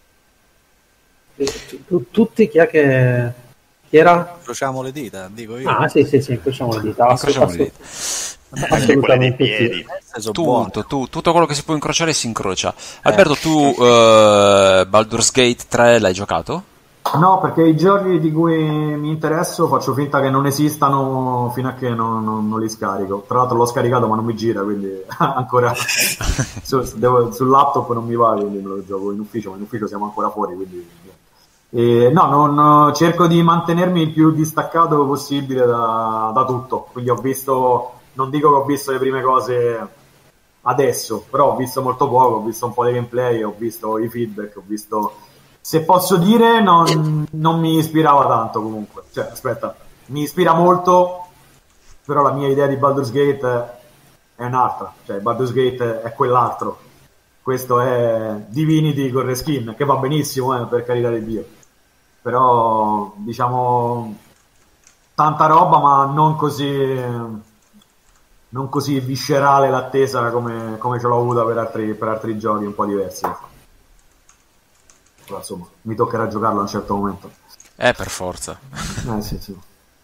Tu- tu- tutti chi è che chi era? Incrociamo le dita, dico io. Ah sì sì sì, incrociamo le dita. Incrociamo le dita. Anche quelle dei Assolutamente sì. piedi. Sono buone. Tutto, tu- tutto quello che si può incrociare si incrocia. Alberto, tu eh, Baldur's Gate tre l'hai giocato? No, perché i giochi di cui mi interesso faccio finta che non esistano fino a che non, non- non li scarico. Tra l'altro l'ho scaricato ma non mi gira, quindi ancora su, devo- sul laptop non mi va, quindi me lo gioco in ufficio, ma in ufficio siamo ancora fuori, quindi... E, no, non, cerco di mantenermi il più distaccato possibile da, da tutto, quindi ho visto, non dico che ho visto le prime cose adesso, però ho visto molto poco, ho visto un po' di gameplay, ho visto i feedback, ho visto... Se posso dire, non, non mi ispirava tanto comunque. Cioè, aspetta, mi ispira molto, però la mia idea di Baldur's Gate è un'altra. Cioè, Baldur's Gate è quell'altro. Questo è Divinity con reskin, che va benissimo, eh, per carità di Dio. Però, diciamo, tanta roba, ma non così... non così viscerale l'attesa come, come ce l'ho avuta per altri, per altri giochi un po' diversi. Però, insomma, mi toccherà giocarlo a un certo momento. Eh, per forza. Eh sì, sì.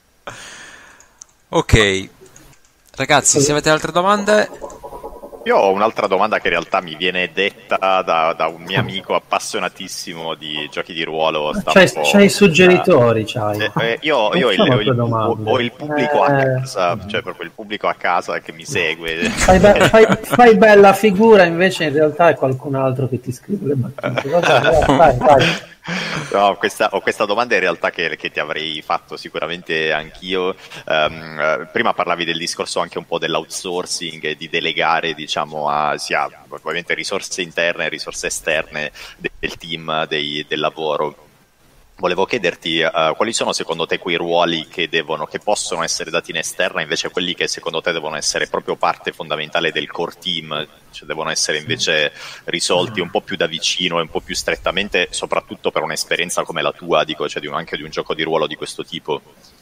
Ok, ragazzi, se avete altre domande, Io ho un'altra domanda che in realtà mi viene detta da, da un mio amico appassionatissimo di giochi di ruolo. sta C'hai, un po'- c'hai i suggeritori, c'hai. Eh, eh, io io ho il, Non sono ho il- tue domande. ho il pubblico a Eh. casa, cioè proprio il pubblico a casa che mi segue. Fai, be- fai- fai bella figura, invece in realtà è qualcun altro che ti scrive le battute. Vabbè, vai, vai. No, questa, ho questa domanda in realtà che, che ti avrei fatto sicuramente anch'io. Ehm, eh, prima parlavi del discorso anche un po' dell'outsourcing e di delegare, diciamo, a sia ovviamente risorse interne e risorse esterne de- del team, dei- del lavoro. Volevo chiederti eh, quali sono secondo te quei ruoli che devono, che possono essere dati in esterna, invece quelli che secondo te devono essere proprio parte fondamentale del core team, cioè devono essere invece risolti un po' più da vicino e un po' più strettamente, soprattutto per un'esperienza come la tua, dico, cioè di un, anche di un gioco di ruolo di questo tipo.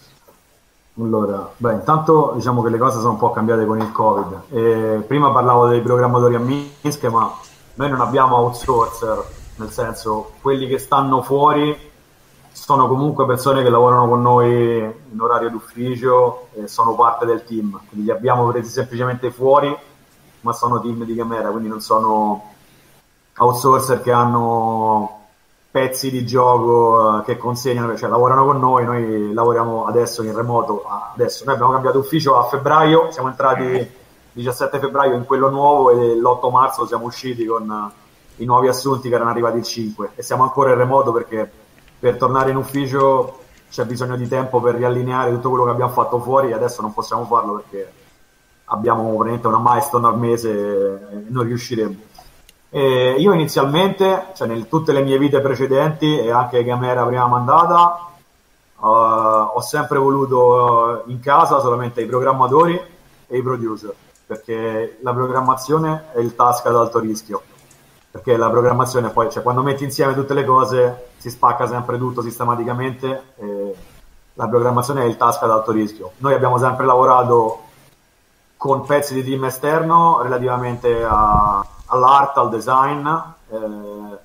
Allora, beh, intanto diciamo che le cose sono un po' cambiate con il Covid. E prima parlavo dei programmatori a Minsk, ma noi non abbiamo outsourcer, nel senso, quelli che stanno fuori sono comunque persone che lavorano con noi in orario d'ufficio e sono parte del team, quindi li abbiamo presi semplicemente fuori, ma sono team di Gamera, quindi non sono outsourcer che hanno pezzi di gioco eh, che consegnano, cioè lavorano con noi, noi lavoriamo adesso in remoto, adesso noi abbiamo cambiato ufficio a febbraio, siamo entrati diciassette febbraio in quello nuovo e l'otto marzo siamo usciti con eh, i nuovi assunti che erano arrivati il cinque e siamo ancora in remoto perché per tornare in ufficio c'è bisogno di tempo per riallineare tutto quello che abbiamo fatto fuori e adesso non possiamo farlo perché abbiamo veramente una milestone al mese e non riusciremo. E io inizialmente, cioè in tutte le mie vite precedenti e anche Gamera prima mandata, uh, ho sempre voluto uh, in casa solamente i programmatori e i producer, perché la programmazione è il task ad alto rischio. Perché la programmazione poi, cioè quando metti insieme tutte le cose si spacca sempre tutto sistematicamente e la programmazione è il task ad alto rischio. Noi abbiamo sempre lavorato con pezzi di team esterno relativamente a, all'art, al design. Eh,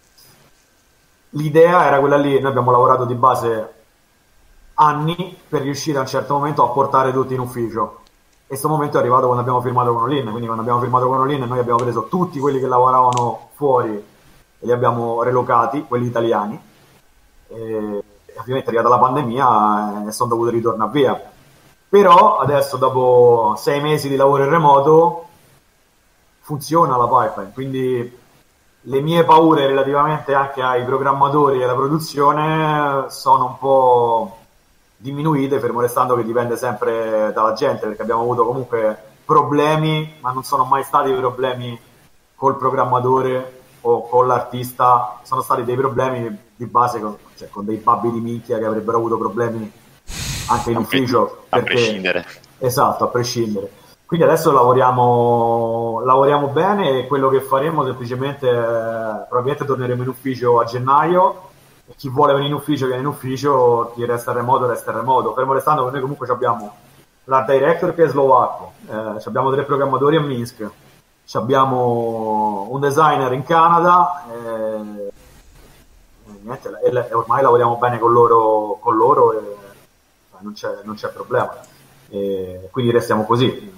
l'idea era quella lì, noi abbiamo lavorato di base anni per riuscire a un certo momento a portare tutti in ufficio. E questo momento è arrivato quando abbiamo firmato con Olin, quindi quando abbiamo firmato con Olin noi abbiamo preso tutti quelli che lavoravano fuori e li abbiamo relocati, quelli italiani, e ovviamente è arrivata la pandemia e sono dovuto ritornare via. Però adesso dopo sei mesi di lavoro in remoto funziona la pipeline, quindi le mie paure relativamente anche ai programmatori e alla produzione sono un po' diminuite, fermo restando che dipende sempre dalla gente, perché abbiamo avuto comunque problemi, ma non sono mai stati problemi col programmatore o con l'artista, sono stati dei problemi di base con, cioè, con dei babbi di minchia che avrebbero avuto problemi anche in ufficio, a perché, prescindere. Esatto, a prescindere. Quindi adesso lavoriamo, lavoriamo bene, e quello che faremo semplicemente, eh, probabilmente torneremo in ufficio a gennaio, e chi vuole venire in ufficio viene in ufficio, chi resta in remoto resta in remoto, fermo restando che noi comunque abbiamo l'art director che è slovacco, eh, abbiamo tre programmatori a Minsk, abbiamo un designer in Canada, eh, e, niente, e, e ormai lavoriamo bene con loro, con loro e non c'è, non c'è problema, e quindi restiamo così.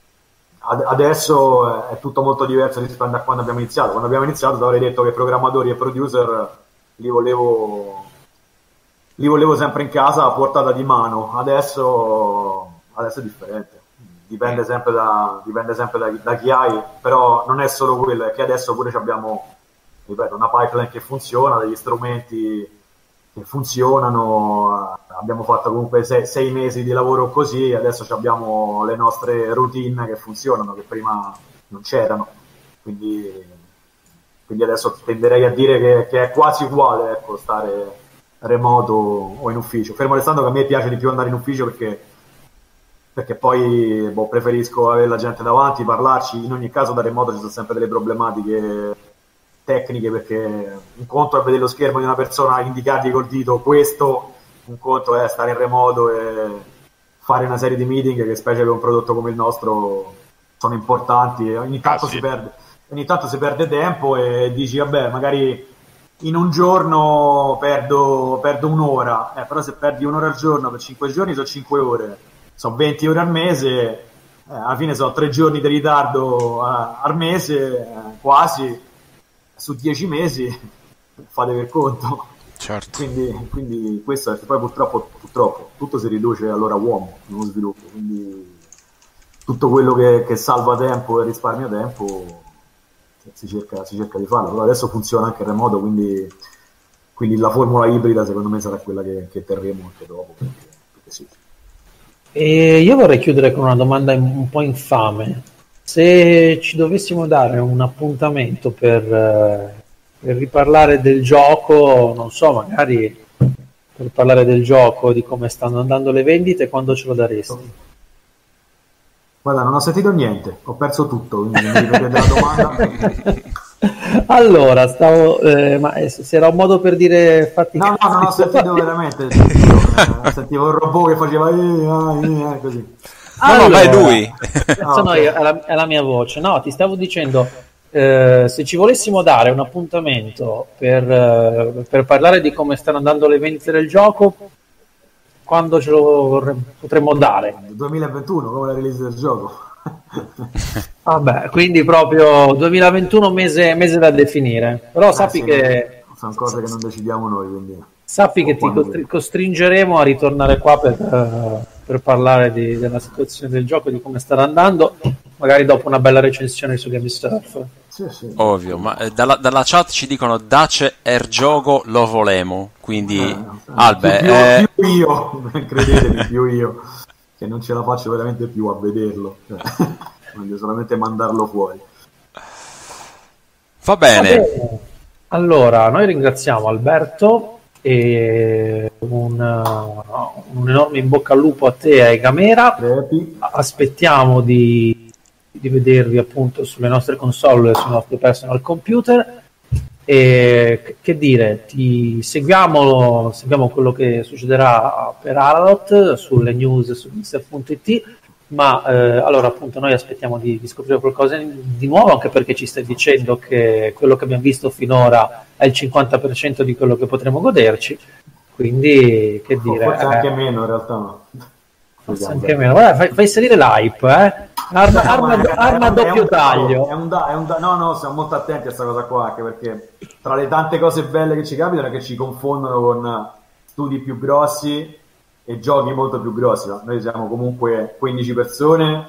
Adesso è tutto molto diverso rispetto a quando abbiamo iniziato. Quando abbiamo iniziato ti avrei detto che programmatori e producer li volevo, li volevo sempre in casa a portata di mano. Adesso, adesso è differente, dipende sempre, da, dipende sempre da, da chi hai, però non è solo quello, è che adesso pure abbiamo, ripeto, una pipeline che funziona, degli strumenti che funzionano, abbiamo fatto comunque sei, sei mesi di lavoro così, adesso abbiamo le nostre routine che funzionano, che prima non c'erano, quindi, quindi adesso tenderei a dire che, che è quasi uguale, ecco, stare remoto o in ufficio, fermo restando che a me piace di più andare in ufficio perché, perché poi boh, preferisco avere la gente davanti, parlarci. In ogni caso da remoto ci sono sempre delle problematiche tecniche, perché un conto è vedere lo schermo di una persona, indicargli col dito questo, un conto è stare in remoto e fare una serie di meeting che, specie per un prodotto come il nostro, sono importanti, e ogni tanto, ah, sì. si perde, ogni tanto si perde tempo e dici vabbè, magari in un giorno perdo, perdo un'ora, eh, però se perdi un'ora al giorno per cinque giorni sono cinque ore, sono venti ore al mese, eh, alla fine sono tre giorni di ritardo eh, al mese, eh, quasi su dieci mesi, fate per conto. Certo. Quindi, quindi questo è, poi purtroppo, purtroppo tutto si riduce all'ora uomo nello sviluppo, quindi tutto quello che, che salva tempo e risparmia tempo si cerca, si cerca di farlo. Però adesso funziona anche il remoto, quindi, quindi la formula ibrida secondo me sarà quella che, che terremo anche dopo, perché, perché sì. E io vorrei chiudere con una domanda un po' infame. Se ci dovessimo dare un appuntamento per, eh, per riparlare del gioco, non so, magari per parlare del gioco, di come stanno andando le vendite, quando ce lo daresti? Guarda, non ho sentito niente, ho perso tutto, quindi mi ripetete la domanda. Allora, stavo, eh, ma se era un modo per dire fatti no, no, non ho sentito veramente, sentivo, eh, sentivo un robot che faceva eh, eh, così. Allora, no, no, ma è lui. No, no, è, la, è la mia voce. No, ti stavo dicendo, eh, se ci volessimo dare un appuntamento per, eh, per parlare di come stanno andando le vendite del gioco, quando ce lo vorremmo, potremmo dare? duemilaventuno, come la release del gioco. Vabbè, quindi proprio duemilaventuno, mese, mese da definire. Però eh, sappi sì, che... sono cose che non decidiamo noi, quindi... Sappi che ti costri- costringeremo a ritornare qua per, uh, per parlare di, della situazione del gioco, di come starà andando, magari dopo una bella recensione su GameSturf. Sì, sì. Ovvio, ma eh, dalla, dalla chat ci dicono Dace er gioco lo volemo, quindi eh, no, Albe più, eh... più io, credetemi, più io, che non ce la faccio veramente più a vederlo, cioè, voglio solamente mandarlo fuori. Va bene. Va bene. Allora, noi ringraziamo Alberto e un, uh, un enorme in bocca al lupo a te e ai Gamera. Crepi. Aspettiamo di, di vedervi appunto sulle nostre console e sui nostri personal computer, e che dire, ti seguiamo, seguiamo quello che succederà per Aradot sulle news su mister punto it, ma eh, allora appunto noi aspettiamo di, di scoprire qualcosa di nuovo, anche perché ci stai dicendo che quello che abbiamo visto finora è il cinquanta per cento di quello che potremo goderci, quindi che dire, forse anche eh, meno in realtà, no. Forse anche meno. Guarda, fai, fai salire l'hype, eh? Arma, no, arma, è, arma è, a doppio è taglio. È un da, è un da, no, no, siamo molto attenti a questa cosa qua, anche perché tra le tante cose belle che ci capitano è che ci confondono con studi più grossi e giochi molto più grossi. Noi siamo comunque quindici persone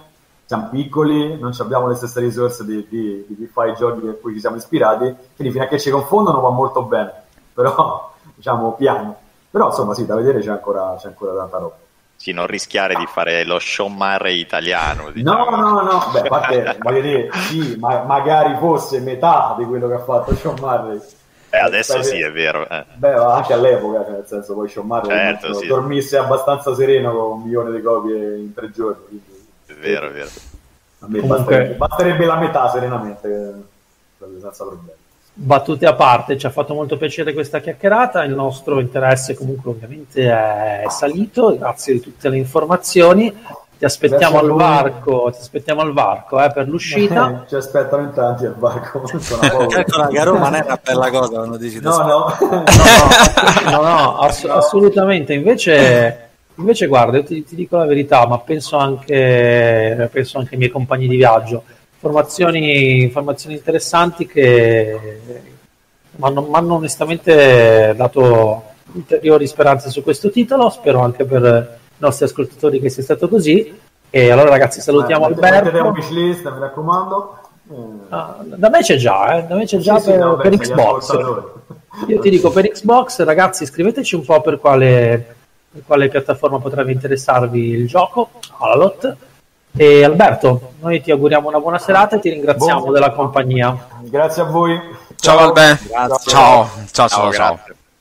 siamo piccoli, non abbiamo le stesse risorse di, di, di chi fa i giochi a cui ci siamo ispirati, quindi fino a che ci confondono va molto bene, però diciamo piano. Però insomma sì, da vedere c'è ancora, c'è ancora tanta roba. Sì, non rischiare di fare lo Sean Murray italiano. Diciamo. No, no, no, beh, a parte, voglio dire, sì, ma, magari fosse metà di quello che ha fatto Sean Murray. Eh, adesso Beh, sì, è vero. Eh. Beh, anche all'epoca, cioè, nel senso, poi Sean Murray certo, sì. dormisse abbastanza sereno con un milione di copie in tre giorni. Quindi, è vero, è vero. A me Comunque, basterebbe, basterebbe la metà serenamente, senza problemi. Battute a parte, ci ha fatto molto piacere questa chiacchierata, il nostro interesse comunque ovviamente è salito, grazie di tutte le informazioni, ti aspettiamo al varco, ti aspettiamo al varco eh, per l'uscita. Eh, ci aspettano in tanti al varco. Calcola che a Roma non è una bella cosa quando dici no, no, no, no, no, no, ass- assolutamente, invece, invece guarda, io ti, ti dico la verità, ma penso anche, penso anche ai miei compagni di viaggio. Informazioni, informazioni interessanti che mi hanno onestamente dato ulteriori speranze su questo titolo. Spero anche per i nostri ascoltatori che sia stato così. E allora, ragazzi, salutiamo eh, Alberto. Mettete un wishlist, mi raccomando. Ah, da me c'è già, eh, da me c'è già sì, per, sì, no, per beh, Xbox. Io ti dico per Xbox, ragazzi, scriveteci un po' per quale, per quale piattaforma potrebbe interessarvi il gioco. Alalot. E Alberto, noi ti auguriamo una buona serata e ti ringraziamo Buon... della compagnia. Grazie a voi. Ciao Albe. Grazie. Ciao. Ciao, ciao, ciao.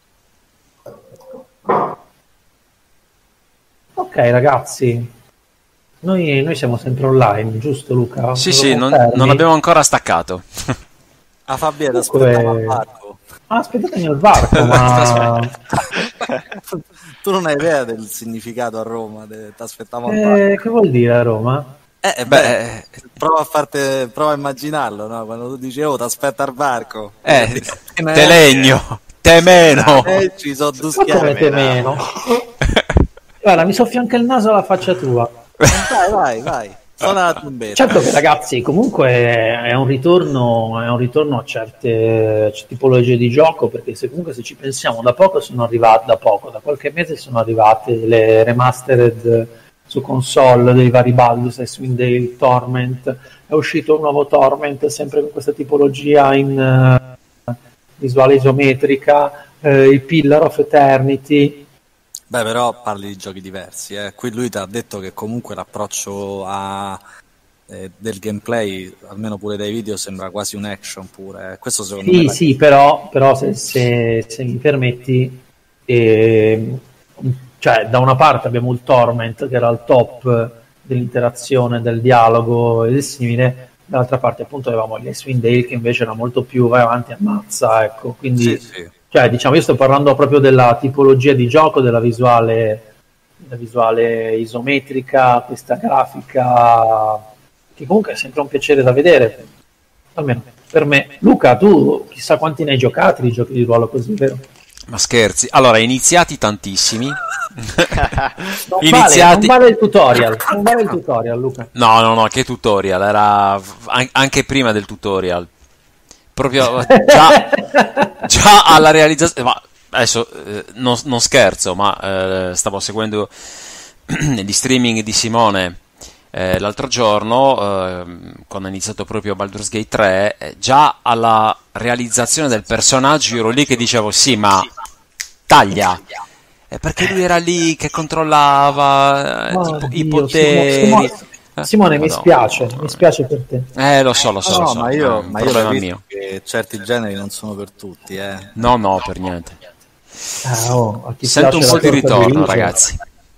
ciao. Ok ragazzi, noi, noi siamo sempre online, giusto Luca? Sì, Non sì, non, non abbiamo ancora staccato. A Fabietta, Comunque... aspettiamo al varco. Ah, aspettatemi al varco, ma... Tu non hai idea del significato a Roma, ti aspettavo al eh, varco. che vuol dire a Roma? Eh, beh, prova a farti, prova a immaginarlo, no? Quando tu dici, oh, ti aspetta al varco. Eh, te legno, te meno. Eh, ci sono due Ma come schiavi. te meno? Guarda, mi soffia anche il naso alla faccia tua. Vai, vai, vai. Suona la trombetta. Certo che ragazzi, comunque è un ritorno, è un ritorno a certe tipologie di gioco, perché se comunque se ci pensiamo, da poco sono arrivate, da poco, da qualche mese sono arrivate le remastered su console dei vari Baldur's, Icewind Dale, Torment, è uscito un nuovo Torment sempre con questa tipologia in uh, visuale isometrica, uh, il Pillar of Eternity. Beh, però parli di giochi diversi, eh. Qui lui ti ha detto che comunque l'approccio a, eh, del gameplay, almeno pure dai video, sembra quasi un action pure. Eh. Questo secondo sì, me... Sì, però, però se, se, se mi permetti, eh, cioè da una parte abbiamo il Torment che era al top dell'interazione, del dialogo e del simile, dall'altra parte appunto avevamo gli Icewind Dale che invece era molto più vai avanti e ammazza, ecco, quindi... Sì, sì. Cioè, diciamo, io sto parlando proprio della tipologia di gioco, della visuale, della visuale isometrica, questa grafica, che comunque è sempre un piacere da vedere, almeno per me. Luca, tu chissà quanti ne hai giocati di giochi di ruolo così, vero? Ma scherzi? Allora, iniziati tantissimi. Non, iniziati... vale, non vale il tutorial, non vale il tutorial, Luca. No, no, no, che tutorial? Era anche prima del tutorial. Proprio già, già alla realizzazione, ma adesso eh, non, non scherzo, ma eh, stavo seguendo gli streaming di Simone eh, l'altro giorno, eh, quando ha iniziato proprio Baldur's Gate tre, eh, già alla realizzazione del personaggio ero lì che dicevo sì, ma taglia, eh, perché lui era lì che controllava eh, Oh, i, Dio, i poteri. Simone, Simone, Simone mi Madonna. spiace, mi spiace per te. Eh, lo so, lo so, No, lo no, so, ma è io, un ma io problema ho visto mio. che certi generi non sono per tutti, eh. No, no, per niente. Ah, oh, a chi Sento un piace po' la di torta ritorno, riso. ragazzi.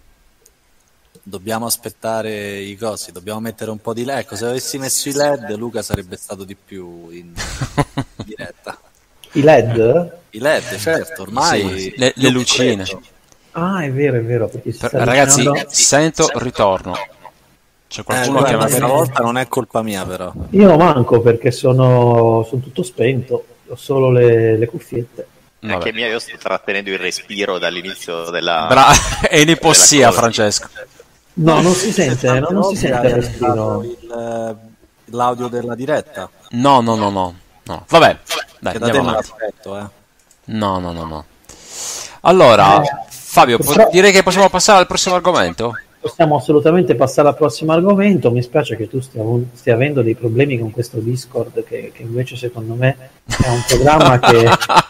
Dobbiamo aspettare i cosi, dobbiamo mettere un po' di L E D. Ecco, se avessi messo i L E D, Luca sarebbe stato di più in diretta. I L E D? I L E D, certo, ormai... Sì, le, le lucine. Ah, è vero, è vero. Perché si Per- sta ragazzi, dicendo... sento ritorno. C'è Eh, qualcuno guarda, che magari... stavolta non è colpa mia, però. Io manco perché sono, sono tutto spento, ho solo le, le cuffiette. Vabbè. Anche mia, io sto trattenendo il respiro dall'inizio della... Bra- è un'ipossia, della cosa. Francesco. No, non si sente, no, non si sente il Hai respiro. il, l'audio della diretta. No, no, no, no. no. Vabbè, dai, Che da te andiamo me avanti. l'aspetto, eh. No, no, no, no. Allora, Eh, Fabio, po- purtroppo- direi che possiamo passare al prossimo argomento? possiamo assolutamente passare al prossimo argomento. Mi spiace che tu stia, stia avendo dei problemi con questo Discord, che, che invece secondo me è un programma che,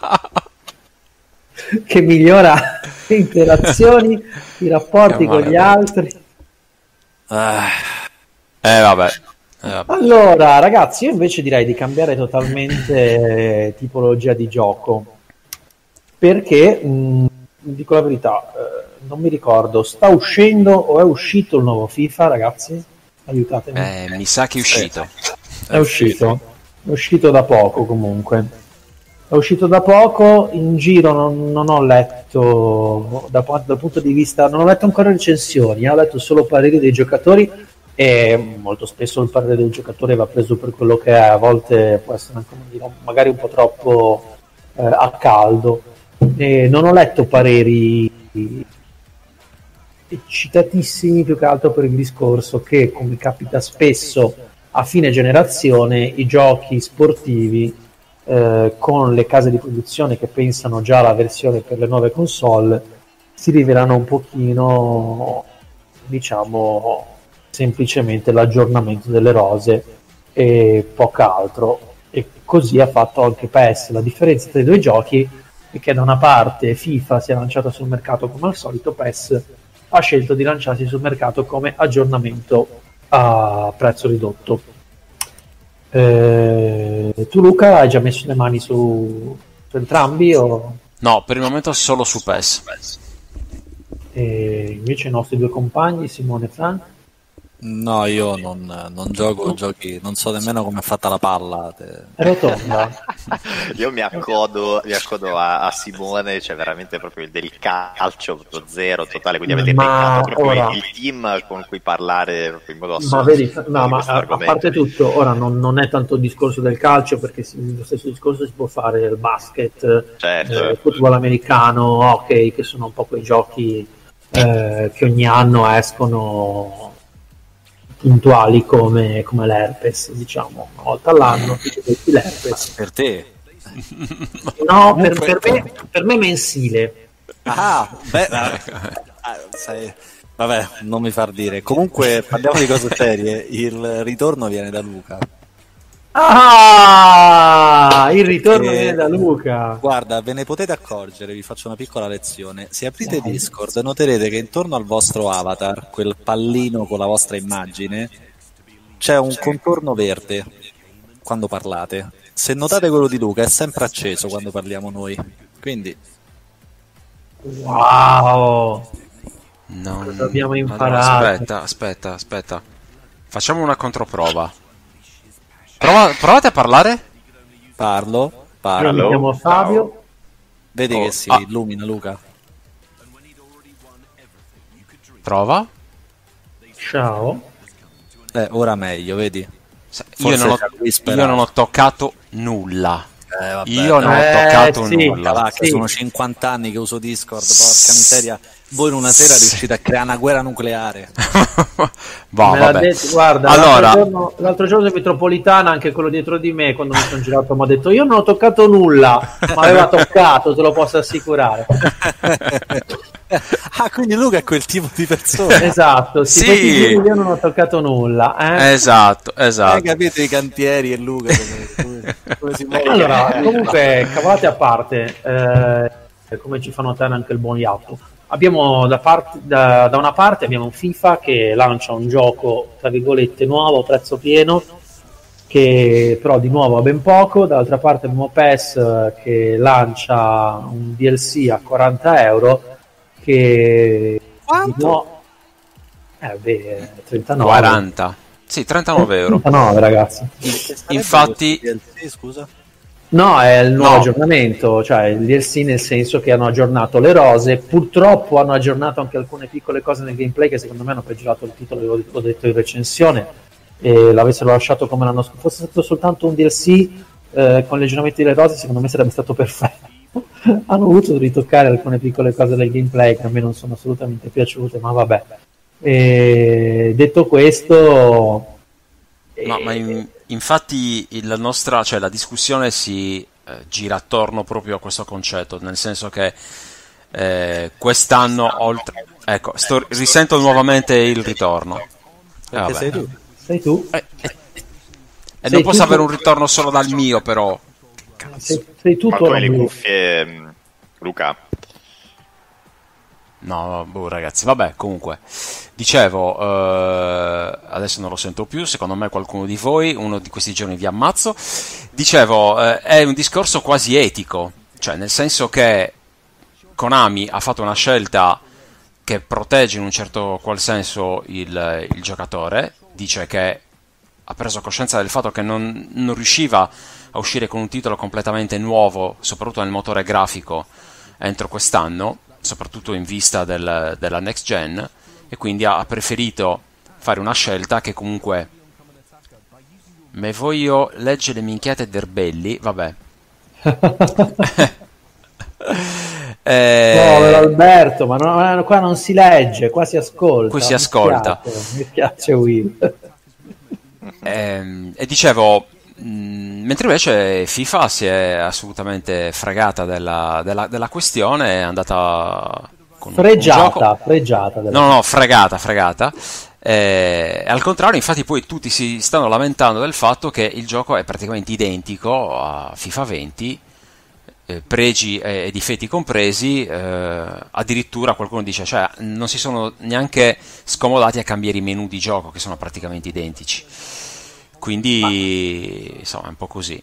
che migliora le interazioni, i rapporti con gli altri. Ah. Eh vabbè. eh vabbè. Allora, ragazzi, io invece direi di cambiare totalmente eh, tipologia di gioco, perché mh, dico la verità, eh, non mi ricordo, sta uscendo o è uscito il nuovo FIFA, ragazzi? Aiutatemi. Eh, mi sa che è uscito. È uscito, è uscito da poco comunque. È uscito da poco, in giro non, non ho letto, da, dal punto di vista, non ho letto ancora recensioni, ho letto solo pareri dei giocatori e molto spesso il parere del giocatore va preso per quello che è, a volte può essere anche, magari un po' troppo eh, a caldo. E non ho letto pareri eccitatissimi, più che altro per il discorso che, come capita spesso a fine generazione, i giochi sportivi eh, con le case di produzione che pensano già alla versione per le nuove console si rivelano un pochino, diciamo, semplicemente l'aggiornamento delle rose e poco altro. E così ha fatto anche P E S. La differenza tra i due giochi è che da una parte FIFA si è lanciato sul mercato come al solito, P E S ha scelto di lanciarsi sul mercato come aggiornamento a prezzo ridotto. Eh, tu Luca hai già messo le mani su, su entrambi o? No, per il momento solo su P E S. E invece i nostri due compagni Simone e Fran? No, io non, non gioco giochi, non so nemmeno come è fatta la palla. Te... È rotonda. Io mi accodo, mi accodo a, a Simone, cioè veramente proprio del calcio zero totale, quindi avete Ma beccato proprio ora... il team con cui parlare proprio in modo Ma assoluto. vedi, no, ma a, a parte tutto, ora non, non è tanto il discorso del calcio, perché si, lo stesso discorso si può fare del basket, certo. eh, football americano, hockey, che sono un po' quei giochi eh, che ogni anno escono puntuali come, come l'herpes, diciamo, una volta all'anno l'herpes. Per te? No, per, per, me, per me mensile. Ah, beh, sai, vabbè, non mi far dire. Comunque parliamo di cose serie. Il ritorno viene da Luca. Ah, il ritorno E, viene da Luca. Guarda, ve ne potete accorgere, vi faccio una piccola lezione. Se aprite Discord noterete che intorno al vostro avatar, quel pallino con la vostra immagine, c'è un contorno verde quando parlate. Se notate quello di Luca è sempre acceso quando parliamo noi. Quindi wow, Non... cosa abbiamo Allora, imparato? aspetta, aspetta, aspetta. Facciamo una controprova. Prova, provate a parlare. parlo, Io parlo. mi chiamo Fabio. Vedi Oh, che si ah. illumina Luca? Prova. Ciao. Eh, ora meglio, vedi? Io Forse non, ho, c'è Whisper. io non ho toccato nulla. Eh, vabbè, Io non Eh, ho toccato sì. nulla. Va, che Sì. sono cinquanta anni che uso Discord, porca miseria. Voi in una sera riuscite a creare una guerra nucleare. Boh, Me l'ha vabbè. detto, guarda, Allora, l'altro giorno, l'altro giorno in metropolitana, anche quello dietro di me, quando mi sono girato mi ha detto io non ho toccato nulla, ma aveva toccato, te lo posso assicurare. Ah, quindi Luca è quel tipo di persona. Esatto, sì, Sì. questi giorni io non ho toccato nulla. Eh? esatto, Hai esatto. capito i cantieri e Luca come, come, come si muove? Allora, comunque, cavolate a parte, eh, come ci fa notare anche il buon Iapo, abbiamo da, parte, da, da una parte abbiamo un FIFA che lancia un gioco, tra virgolette, nuovo, prezzo pieno, che però di nuovo ha ben poco. Dall'altra parte abbiamo P E S che lancia un D L C a quaranta euro, che... Quanto? No, eh beh, trentanove. quaranta. Sì, trentanove euro. trentanove, ragazzi. Infatti- D L C, scusa? No, è il nuovo No. aggiornamento, cioè il D L C, nel senso che hanno aggiornato le rose, purtroppo hanno aggiornato anche alcune piccole cose nel gameplay che secondo me hanno peggiorato il titolo, l'ho l'ho detto in recensione, e l'avessero lasciato come l'anno scorso, fosse stato soltanto un D L C eh, con gli aggiornamenti delle rose, secondo me sarebbe stato perfetto. Hanno voluto ritoccare alcune piccole cose del gameplay che a me non sono assolutamente piaciute, ma vabbè. E detto questo... No, ma in- infatti il- la nostra, cioè la discussione si eh, gira attorno proprio a questo concetto, nel senso che eh, quest'anno oltre... Ecco, sto, risento nuovamente il ritorno. Perché eh, sei tu? Sei tu? Eh, eh, e Sei non posso tu avere tu- un ritorno solo dal mio, però. Sei, sei tu Ma tu hai le Toro Blu. cuffie, mh, Luca? No, boh, ragazzi, vabbè, comunque. Dicevo, eh, adesso non lo sento più, secondo me qualcuno di voi, uno di questi giorni vi ammazzo. Dicevo, eh, è un discorso quasi etico, cioè nel senso che Konami ha fatto una scelta che protegge in un certo qual senso il, il giocatore, dice che ha preso coscienza del fatto che non, non riusciva a uscire con un titolo completamente nuovo, soprattutto nel motore grafico, entro quest'anno, soprattutto in vista del, della next gen, e quindi ha preferito fare una scelta che comunque me voglio leggere le minchiate d'erbelli, vabbè. eh, Povero Alberto, ma no, qua non si legge, qua si ascolta. Qui si Mi ascolta. piace, Mi piace Will. eh, e dicevo, mh, mentre invece FIFA si è assolutamente fregata della, della, della questione, è andata con un Fregiata, gioco... fregiata. Della... No, no, fregata, fregata. Eh, al contrario, infatti, poi tutti si stanno lamentando del fatto che il gioco è praticamente identico a FIFA venti, eh, pregi e, e difetti compresi. Eh, addirittura qualcuno dice, cioè, non si sono neanche scomodati a cambiare i menu di gioco, che sono praticamente identici. Quindi, Ma... insomma, è un po' così.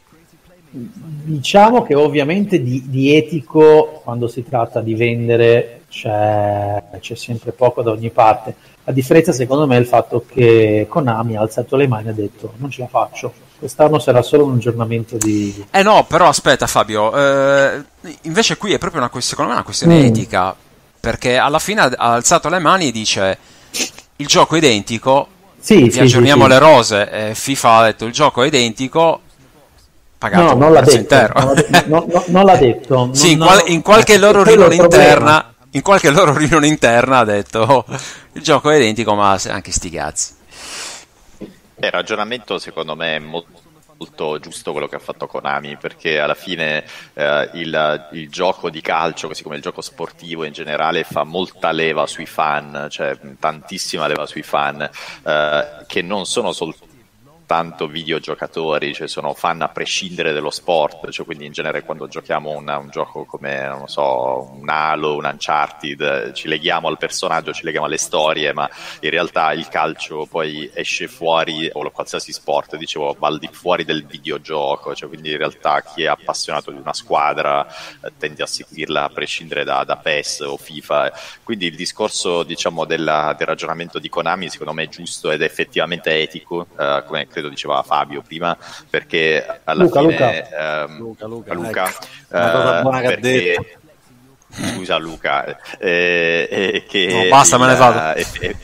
Diciamo che ovviamente di, di etico, quando si tratta di vendere, c'è, c'è sempre poco da ogni parte. La differenza secondo me è il fatto che Konami ha alzato le mani e ha detto non ce la faccio, quest'anno sarà solo un aggiornamento di... Eh no, però aspetta Fabio, eh, invece qui è proprio una questione, secondo me è una questione mm. etica, perché alla fine ha alzato le mani e dice il gioco è identico, sì, vi sì, aggiorniamo sì, le rose, e FIFA ha detto il gioco è identico, pagato no, non l'ha detto, intero. Non, no, no, non l'ha detto. Non, sì, in, no, qual- in qualche loro riunione interna... In qualche loro riunione interna ha detto oh, il gioco è identico, ma anche sti cazzi. Il ragionamento secondo me è molto, molto giusto quello che ha fatto Konami, perché alla fine eh, il, il gioco di calcio, così come il gioco sportivo in generale, fa molta leva sui fan, cioè tantissima leva sui fan, eh, che non sono soltanto tanto videogiocatori, cioè sono fan a prescindere dello sport, cioè quindi in genere quando giochiamo una, un gioco come, non so, un Halo, un Uncharted, ci leghiamo al personaggio, ci leghiamo alle storie, ma in realtà il calcio poi esce fuori, o qualsiasi sport, dicevo, va al di fuori del videogioco, cioè quindi in realtà chi è appassionato di una squadra eh, tende a seguirla a prescindere da, da P E S o FIFA, quindi il discorso, diciamo, della, del ragionamento di Konami secondo me è giusto ed è effettivamente etico, eh, come credo diceva Fabio prima, perché alla Luca, fine Luca. Ehm, Luca, Luca, Luca ecco. Una cosa buona che ha detto. Scusa Luca, eh, eh, che no, basta, il, me ne vado. eh, eh,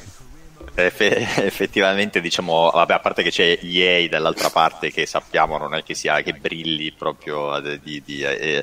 effettivamente, diciamo, vabbè, a parte che c'è E A dall'altra parte che sappiamo non è che sia che brilli proprio di, di eh,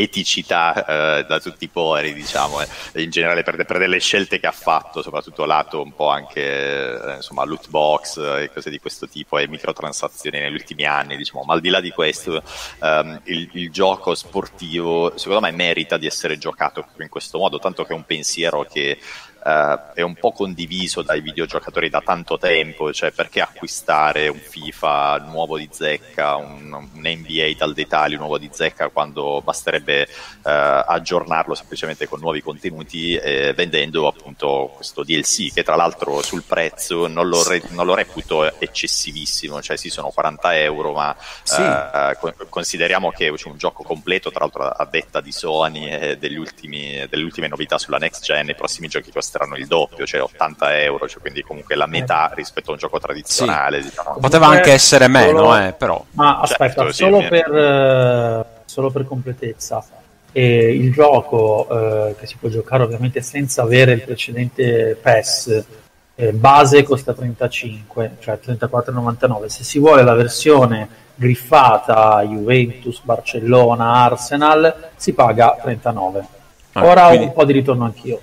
eticità eh, da tutti i pori, diciamo, eh, in generale per, per delle scelte che ha fatto, soprattutto lato un po' anche eh, insomma loot box e cose di questo tipo e microtransazioni negli ultimi anni, diciamo, ma al di là di questo ehm, il, il gioco sportivo secondo me merita di essere giocato in questo modo, tanto che è un pensiero che Uh, è un po' condiviso dai videogiocatori da tanto tempo, cioè perché acquistare un FIFA nuovo di zecca, un, un N B A dal dettaglio nuovo di zecca quando basterebbe uh, aggiornarlo semplicemente con nuovi contenuti eh, vendendo appunto questo D L C che tra l'altro sul prezzo non lo, re- non lo reputo eccessivissimo, cioè sì sono quaranta euro ma sì. uh, co- consideriamo che c'è un gioco completo tra l'altro a detta di Sony e degli ultimi, delle ultime novità sulla next gen, i prossimi giochi costeranno il doppio, cioè ottanta euro, cioè quindi comunque la metà rispetto a un gioco tradizionale. Sì. Diciamo. Poteva anche essere meno, solo... eh, però. Ma aspetta, certo, solo, sì, per, eh, solo per completezza, e il gioco eh, che si può giocare ovviamente senza avere il precedente P E S eh, base costa trentacinque, cioè trentaquattro virgola novantanove. Se si vuole la versione griffata Juventus, Barcellona, Arsenal si paga trentanove. Ora ah, ho quindi... un po' di ritorno anch'io.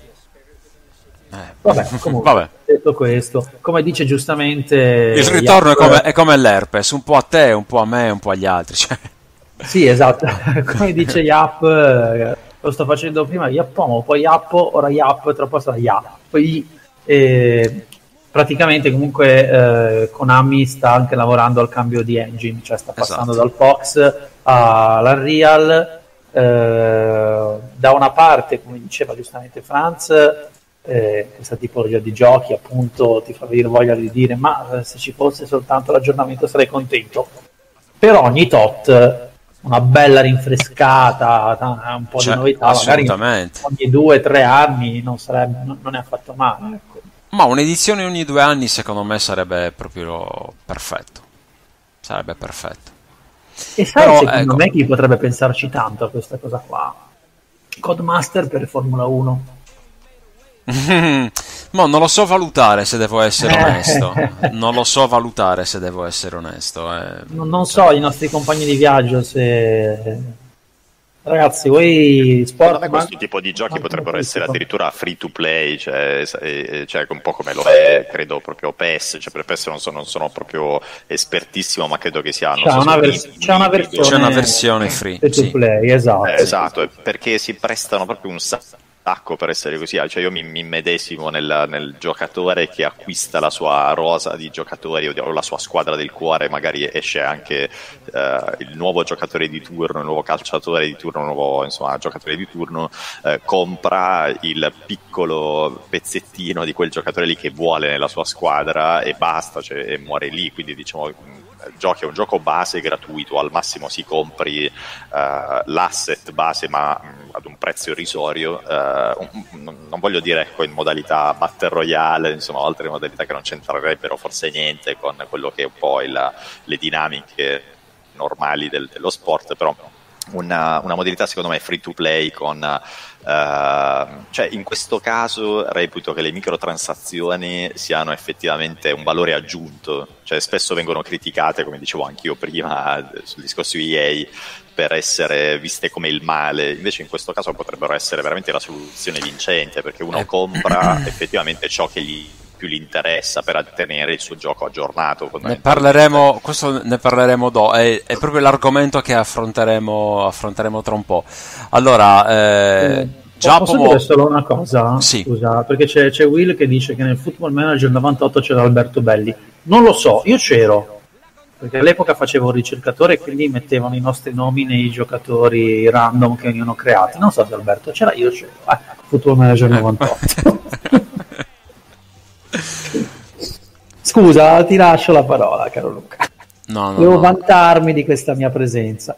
Eh. Vabbè, comunque, Vabbè. detto questo, come dice giustamente il ritorno Yap, è, come, è come l'herpes, un po' a te, un po' a me, un po' agli altri, cioè. sì, esatto, come dice Yap, lo sto facendo prima Yappomo, poi Yappo, ora Yap, tra poco sarà Ya. Poi eh, praticamente comunque eh, Konami sta anche lavorando al cambio di engine, cioè sta passando esatto. dal Fox all'Unreal. Eh, da una parte, come diceva giustamente Franz, eh, questa tipologia di giochi appunto ti fa venire voglia di dire ma eh, se ci fosse soltanto l'aggiornamento sarei contento. Per ogni tot una bella rinfrescata, un po' cioè, di novità, magari ogni due o tre anni non, sarebbe, non, non è affatto male. Ecco. Ma un'edizione ogni due anni secondo me sarebbe proprio perfetto. Sarebbe perfetto. E sai, però, secondo ecco. me chi potrebbe pensarci tanto a questa cosa qua? Codemaster per Formula uno. No, non lo so valutare se devo essere onesto. Non lo so valutare se devo essere onesto. Eh. Non, non so i nostri compagni di viaggio se... Ragazzi, voi sport... Secondo me questo tipo di giochi potrebbero essere addirittura free to play, cioè, cioè un po' come lo è, credo, proprio P E S, cioè per P E S non sono, non sono proprio espertissimo, ma credo che sia... C'è, so una, vers- c'è una versione... C'è una versione free, free to sì. play, esatto. Eh, esatto, perché si prestano proprio un sacco per essere così, cioè io mi, mi medesimo nel, nel giocatore che acquista la sua rosa di giocatori o la sua squadra del cuore, magari esce anche eh, il nuovo giocatore di turno, il nuovo calciatore di turno, il nuovo insomma giocatore di turno, eh, compra il piccolo pezzettino di quel giocatore lì che vuole nella sua squadra e basta, cioè, e muore lì, quindi diciamo giochi è un gioco base gratuito, al massimo si compri uh, l'asset base ma mh, ad un prezzo irrisorio, uh, un, non voglio dire ecco in modalità Battle Royale, insomma altre modalità che non c'entrerebbero forse niente con quello che è un po' il, le dinamiche normali del, dello sport, però una, una modalità secondo me free to play con uh, cioè in questo caso reputo che le microtransazioni siano effettivamente un valore aggiunto, cioè spesso vengono criticate, come dicevo anch'io prima sul discorso E A, per essere viste come il male, invece in questo caso potrebbero essere veramente la soluzione vincente, perché uno compra effettivamente ciò che gli più gli interessa per tenere il suo gioco aggiornato. Ne parleremo, questo ne parleremo dopo, è, è proprio l'argomento che affronteremo, affronteremo tra un po'. Allora, eh, eh, Giacomo... posso dire solo una cosa? Sì. Scusa, perché c'è, c'è Will che dice che nel Football Manager novantotto c'era Alberto Belli. Non lo so, io c'ero, perché all'epoca facevo un ricercatore e quindi mettevano i nostri nomi nei giocatori random che venivano creati. Non so se Alberto c'era, io c'ero. Eh, Football Manager novantotto. Scusa, ti lascio la parola, caro Luca. No, no, Devo no. vantarmi di questa mia presenza.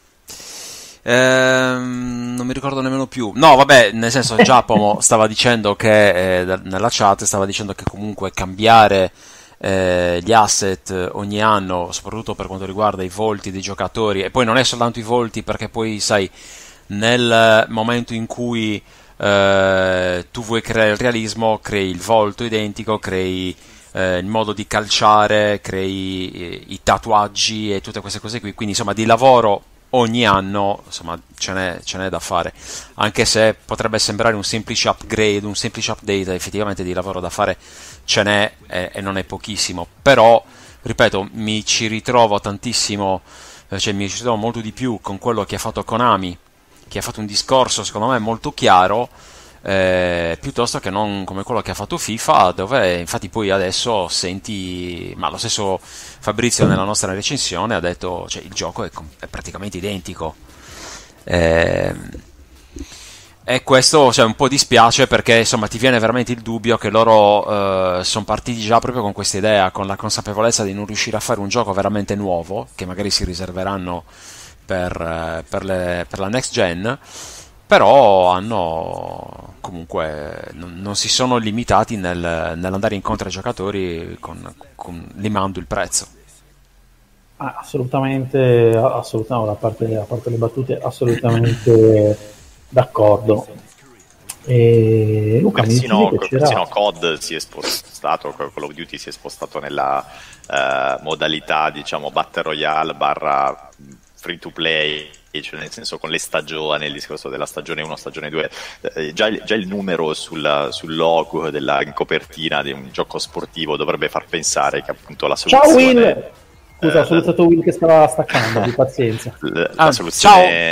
Ehm, non mi ricordo nemmeno più. No, vabbè, nel senso Giacomo stava dicendo che eh, nella chat stava dicendo che comunque cambiare eh, gli asset ogni anno, soprattutto per quanto riguarda i volti dei giocatori, e poi non è soltanto i volti, perché poi sai, nel momento in cui eh, tu vuoi creare il realismo, crei il volto identico, crei eh, il modo di calciare, crei eh, i tatuaggi e tutte queste cose qui, quindi insomma di lavoro ogni anno insomma ce n'è, ce n'è da fare, anche se potrebbe sembrare un semplice upgrade, un semplice update, effettivamente di lavoro da fare ce n'è e, e non è pochissimo, però ripeto, mi ci ritrovo tantissimo, cioè mi ci ritrovo molto di più con quello che ha fatto Konami, che ha fatto un discorso secondo me molto chiaro, eh, piuttosto che non come quello che ha fatto FIFA, dove infatti poi adesso senti, ma lo stesso Fabrizio nella nostra recensione ha detto, cioè il gioco è, è praticamente identico, eh, e questo cioè, un po' dispiace, perché insomma ti viene veramente il dubbio che loro eh, sono partiti già proprio con questa idea, con la consapevolezza di non riuscire a fare un gioco veramente nuovo, che magari si riserveranno per, per, le, per la next gen, però hanno comunque non, non si sono limitati nel, nell'andare incontro ai giocatori con, con, limando il prezzo. Ah, assolutamente, assolutamente, a parte, a parte le battute, assolutamente d'accordo. E Luca, persino, mi persino C O D si è spostato, Call of Duty si è spostato nella uh, modalità diciamo Battle Royale barra free to play, cioè nel senso con le stagioni, il discorso della stagione uno, stagione due, eh, già, il, già il numero sul, sul logo della in copertina di un gioco sportivo dovrebbe far pensare che appunto la soluzione... Ciao Will! Scusa, eh, ho salutato Will che stava staccando, di pazienza. La, la ah, soluzione...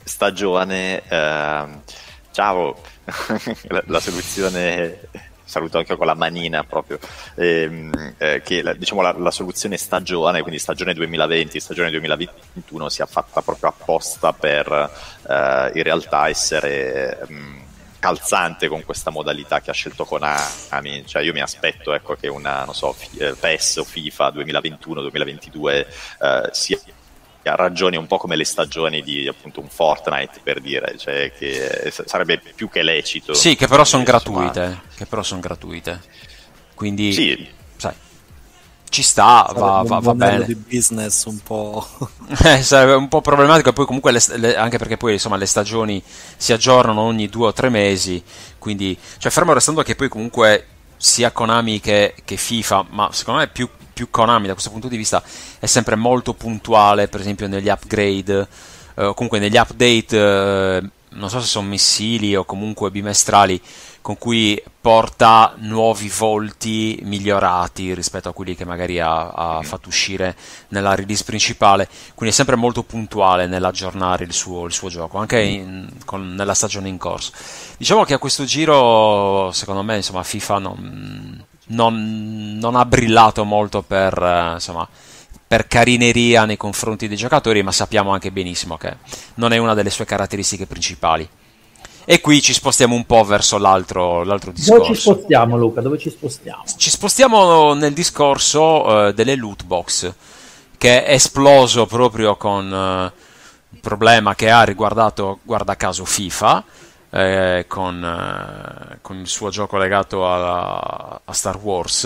stagione, eh, ciao, la, la soluzione, saluto anche con la manina proprio, ehm, eh, che la, diciamo la, la soluzione stagione, quindi stagione duemilaventi, stagione duemilaventuno sia fatta proprio apposta per eh, in realtà essere mh, calzante con questa modalità che ha scelto Konami. Cioè io mi aspetto, ecco, che una, non so, P E S o FIFA duemilaventuno duemilaventidue eh, sia ragioni un po' come le stagioni di appunto un Fortnite, per dire, cioè che sarebbe più che lecito. Sì, che però sono gratuite, che però sono gratuite. Quindi sì, sai, ci sta, va, va, va bene. Di business un po' eh, sarebbe un po' problematico, poi comunque le, le, anche perché poi insomma le stagioni si aggiornano ogni due o tre mesi, quindi cioè fermo restando che poi comunque sia Konami che, che FIFA, ma secondo me più più Konami da questo punto di vista è sempre molto puntuale, per esempio negli upgrade o eh, comunque negli update, eh, non so se sono mensili o comunque bimestrali, con cui porta nuovi volti migliorati rispetto a quelli che magari ha, ha fatto uscire nella release principale, quindi è sempre molto puntuale nell'aggiornare il suo, il suo gioco, anche in, con, nella stagione in corso. Diciamo che a questo giro secondo me insomma FIFA non Non, non ha brillato molto per, eh, insomma, per carineria nei confronti dei giocatori, ma sappiamo anche benissimo che non è una delle sue caratteristiche principali. E qui ci spostiamo un po' verso l'altro, l'altro discorso. Dove ci spostiamo, Luca? Dove ci spostiamo? Ci spostiamo nel discorso eh, delle loot box, che è esploso proprio con eh, il problema che ha riguardato, guarda caso, FIFA. Eh, con, eh, con il suo gioco legato alla, a Star Wars,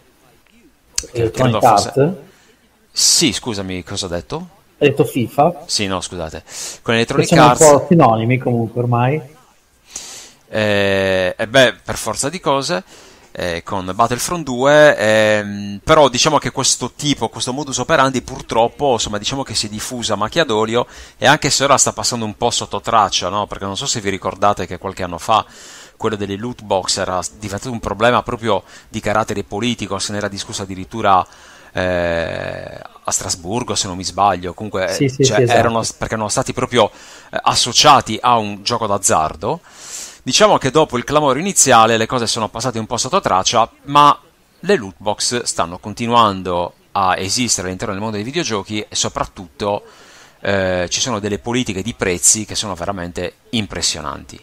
che credo fosse... Sì, scusami, cosa ho detto? Hai detto FIFA? Sì, no, scusate. Con Electronic sono Arts, un po' sinonimi comunque ormai. Eh, e beh, per forza di cose, eh, con Battlefront due, ehm, però diciamo che questo tipo, questo modus operandi purtroppo, insomma, diciamo che si è diffusa a macchia d'olio, e anche se ora sta passando un po' sotto traccia, no? Perché non so se vi ricordate che qualche anno fa quello delle loot box era diventato un problema proprio di carattere politico, se ne era discusso addirittura eh, a Strasburgo, se non mi sbaglio, comunque sì, sì, cioè, sì, esatto. erano, perché erano stati proprio eh, associati a un gioco d'azzardo. Diciamo che dopo il clamore iniziale le cose sono passate un po' sotto traccia, ma le loot box stanno continuando a esistere all'interno del mondo dei videogiochi, e soprattutto eh, ci sono delle politiche di prezzi che sono veramente impressionanti.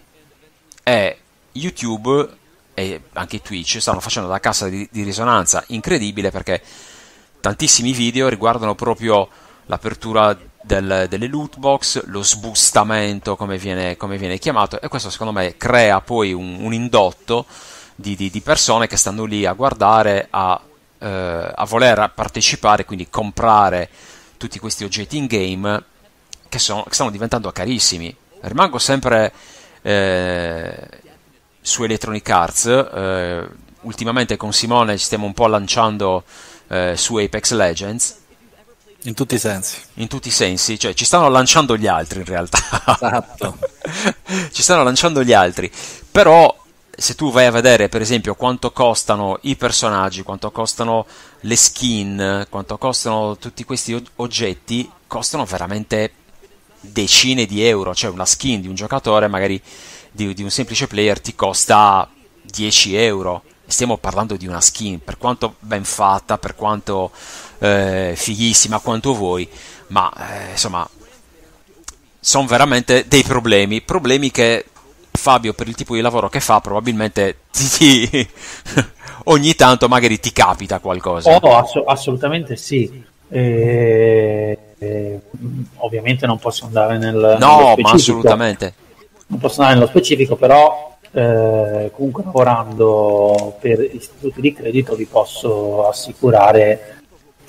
E YouTube e anche Twitch stanno facendo da cassa di, di risonanza incredibile, perché tantissimi video riguardano proprio l'apertura del, delle loot box, lo sbustamento come viene, come viene chiamato, e questo secondo me crea poi un, un indotto di, di, di persone che stanno lì a guardare, a, eh, a voler partecipare, quindi comprare tutti questi oggetti in game che, sono, che stanno diventando carissimi. Rimango sempre eh, su Electronic Arts, eh, ultimamente con Simone ci stiamo un po' lanciando eh, su Apex Legends. In tutti i sensi. In tutti i sensi, cioè ci stanno lanciando gli altri in realtà. Esatto. Ci stanno lanciando gli altri. Però se tu vai a vedere per esempio quanto costano i personaggi, quanto costano le skin, quanto costano tutti questi oggetti, costano veramente decine di euro. Cioè una skin di un giocatore, magari di, di un semplice player, ti costa dieci euro. Stiamo parlando di una skin, per quanto ben fatta, per quanto eh, fighissima, quanto vuoi, ma eh, insomma sono veramente dei problemi, problemi che Fabio, per il tipo di lavoro che fa, probabilmente ti, ti, ogni tanto magari ti capita qualcosa. Oh, ass- assolutamente sì. E, e, ovviamente non posso andare nel, no, nello specifico. Ma assolutamente. Non posso andare nello specifico, però Eh, comunque lavorando per istituti di credito vi posso assicurare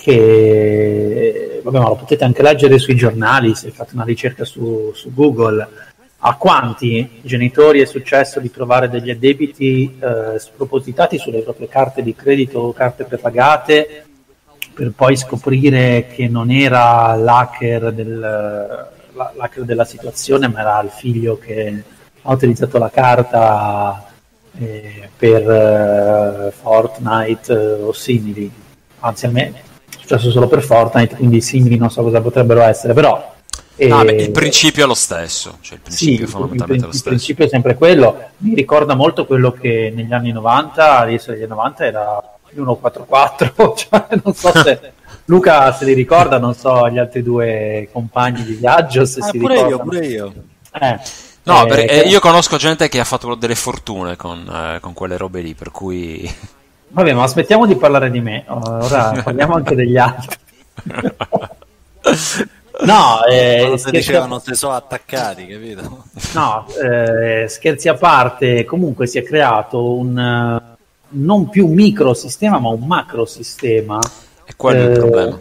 che, vabbè, ma lo potete anche leggere sui giornali se fate una ricerca su, su Google, a quanti genitori è successo di trovare degli addebiti eh, spropositati sulle proprie carte di credito o carte prepagate, per poi scoprire che non era l'hacker, del, l'hacker della situazione, ma era il figlio che ha utilizzato la carta eh, per eh, Fortnite eh, o simili. Anzi, a me è successo solo per Fortnite, quindi simili non so cosa potrebbero essere, però E... Ah, beh, il principio è lo stesso, cioè il principio sì, è fondamentalmente il, lo stesso. Il principio è sempre quello. Mi ricorda molto quello che negli anni novanta, all'inizio degli anni novanta era uno quattro quattro, cioè non so se Luca se li ricorda, non so gli altri due compagni di viaggio se ah, si pure ricordano. io, pure io. Eh, No, eh, per- eh, che- io conosco gente che ha fatto delle fortune con, eh, con quelle robe lì, per cui... Vabbè, ma smettiamo di parlare di me, ora parliamo anche degli altri. No, eh, Quando si scherzi, dicevano a... se sono attaccati, capito? no eh, scherzi a parte, comunque si è creato un eh, non più un microsistema, ma un macrosistema. È quello il eh, problema.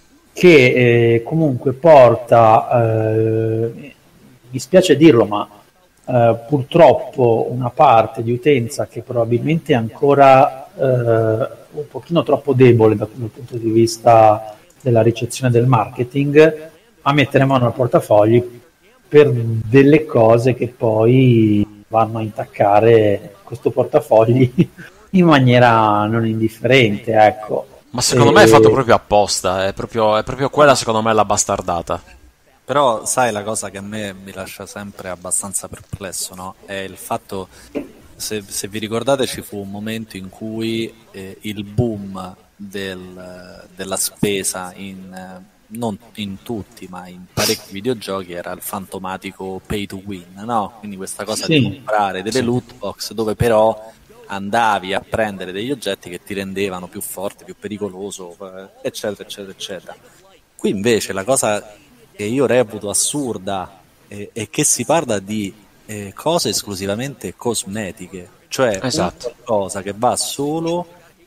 Che eh, comunque porta, eh, mi spiace dirlo, ma eh, purtroppo una parte di utenza che probabilmente è ancora eh, un pochino troppo debole dal punto di vista della ricezione del marketing, a mettere mano al portafogli per delle cose che poi vanno a intaccare questo portafogli in maniera non indifferente, ecco. Ma secondo E- me è fatto proprio apposta, è proprio, è proprio quella secondo me la bastardata. Però sai la cosa che a me mi lascia sempre abbastanza perplesso, no? È il fatto, se, se vi ricordate ci fu un momento in cui eh, il boom del, della spesa in, eh, non in tutti ma in parecchi videogiochi era il fantomatico pay to win, no? Quindi questa cosa Sì. di comprare delle loot box dove però andavi a prendere degli oggetti che ti rendevano più forte, più pericoloso, eh, eccetera, eccetera, eccetera. Qui invece la cosa che io reputo assurda è, è che si parla di eh, cose esclusivamente cosmetiche, cioè Esatto. una cosa che va solo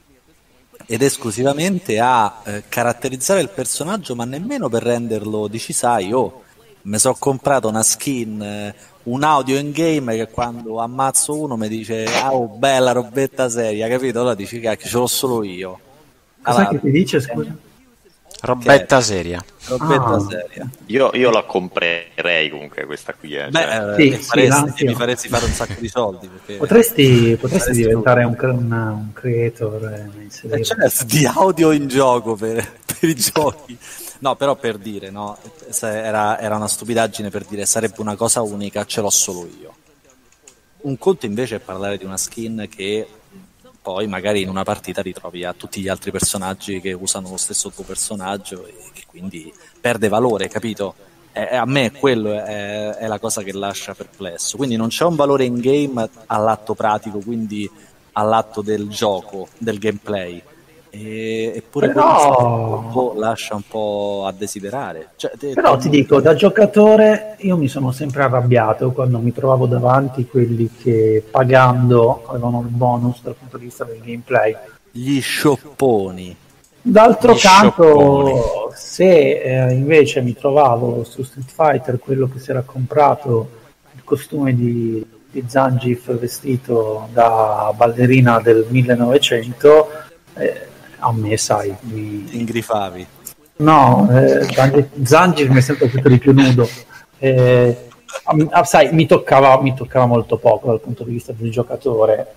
ed esclusivamente a eh, caratterizzare il personaggio, ma nemmeno per renderlo, dici, sai, oh, mi sono comprato una skin, eh, un audio in game che quando ammazzo uno mi dice, ah, oh, bella robetta seria, capito? Allora dici, cacchio, ce l'ho solo io. Cos'è Allora, che ti dice, scusa? Robetta seria. robetta Ah. seria. Io, io la comprerei comunque questa qui. Eh. Beh, cioè, eh, Sì, mi, sì, faresti, l'ansia. mi faresti fare un sacco di soldi perché Potresti, potresti Saresti diventare un, cre- una- un creator e inserire- eh, certo, di audio in gioco per, per i giochi. No, però per dire, no, se era, era una stupidaggine per dire sarebbe una cosa unica, ce l'ho solo io. Un conto invece è parlare di una skin che poi magari in una partita ritrovi a tutti gli altri personaggi che usano lo stesso tuo personaggio e che quindi perde valore, capito? E, e a me quello è, è la cosa che lascia perplesso. Quindi non c'è un valore in game all'atto pratico, quindi all'atto del gioco, del gameplay. E, eppure Però- questo lascia un po' a desiderare. Cioè, te- Però te- ti dico, da giocatore io mi sono sempre arrabbiato quando mi trovavo davanti quelli che pagando avevano il bonus dal punto di vista del gameplay. gli sciopponi. D'altro Gli canto, sciopponi. se eh, invece mi trovavo su Street Fighter quello che si era comprato il costume di, di Zangief vestito da ballerina del millenovecento, eh, a me, sai, mi... Ti ingrifavi. no, eh, Zangief, Zangief mi sento tutto di più nudo. Eh, ah, sai, mi toccava, mi toccava molto poco dal punto di vista del giocatore.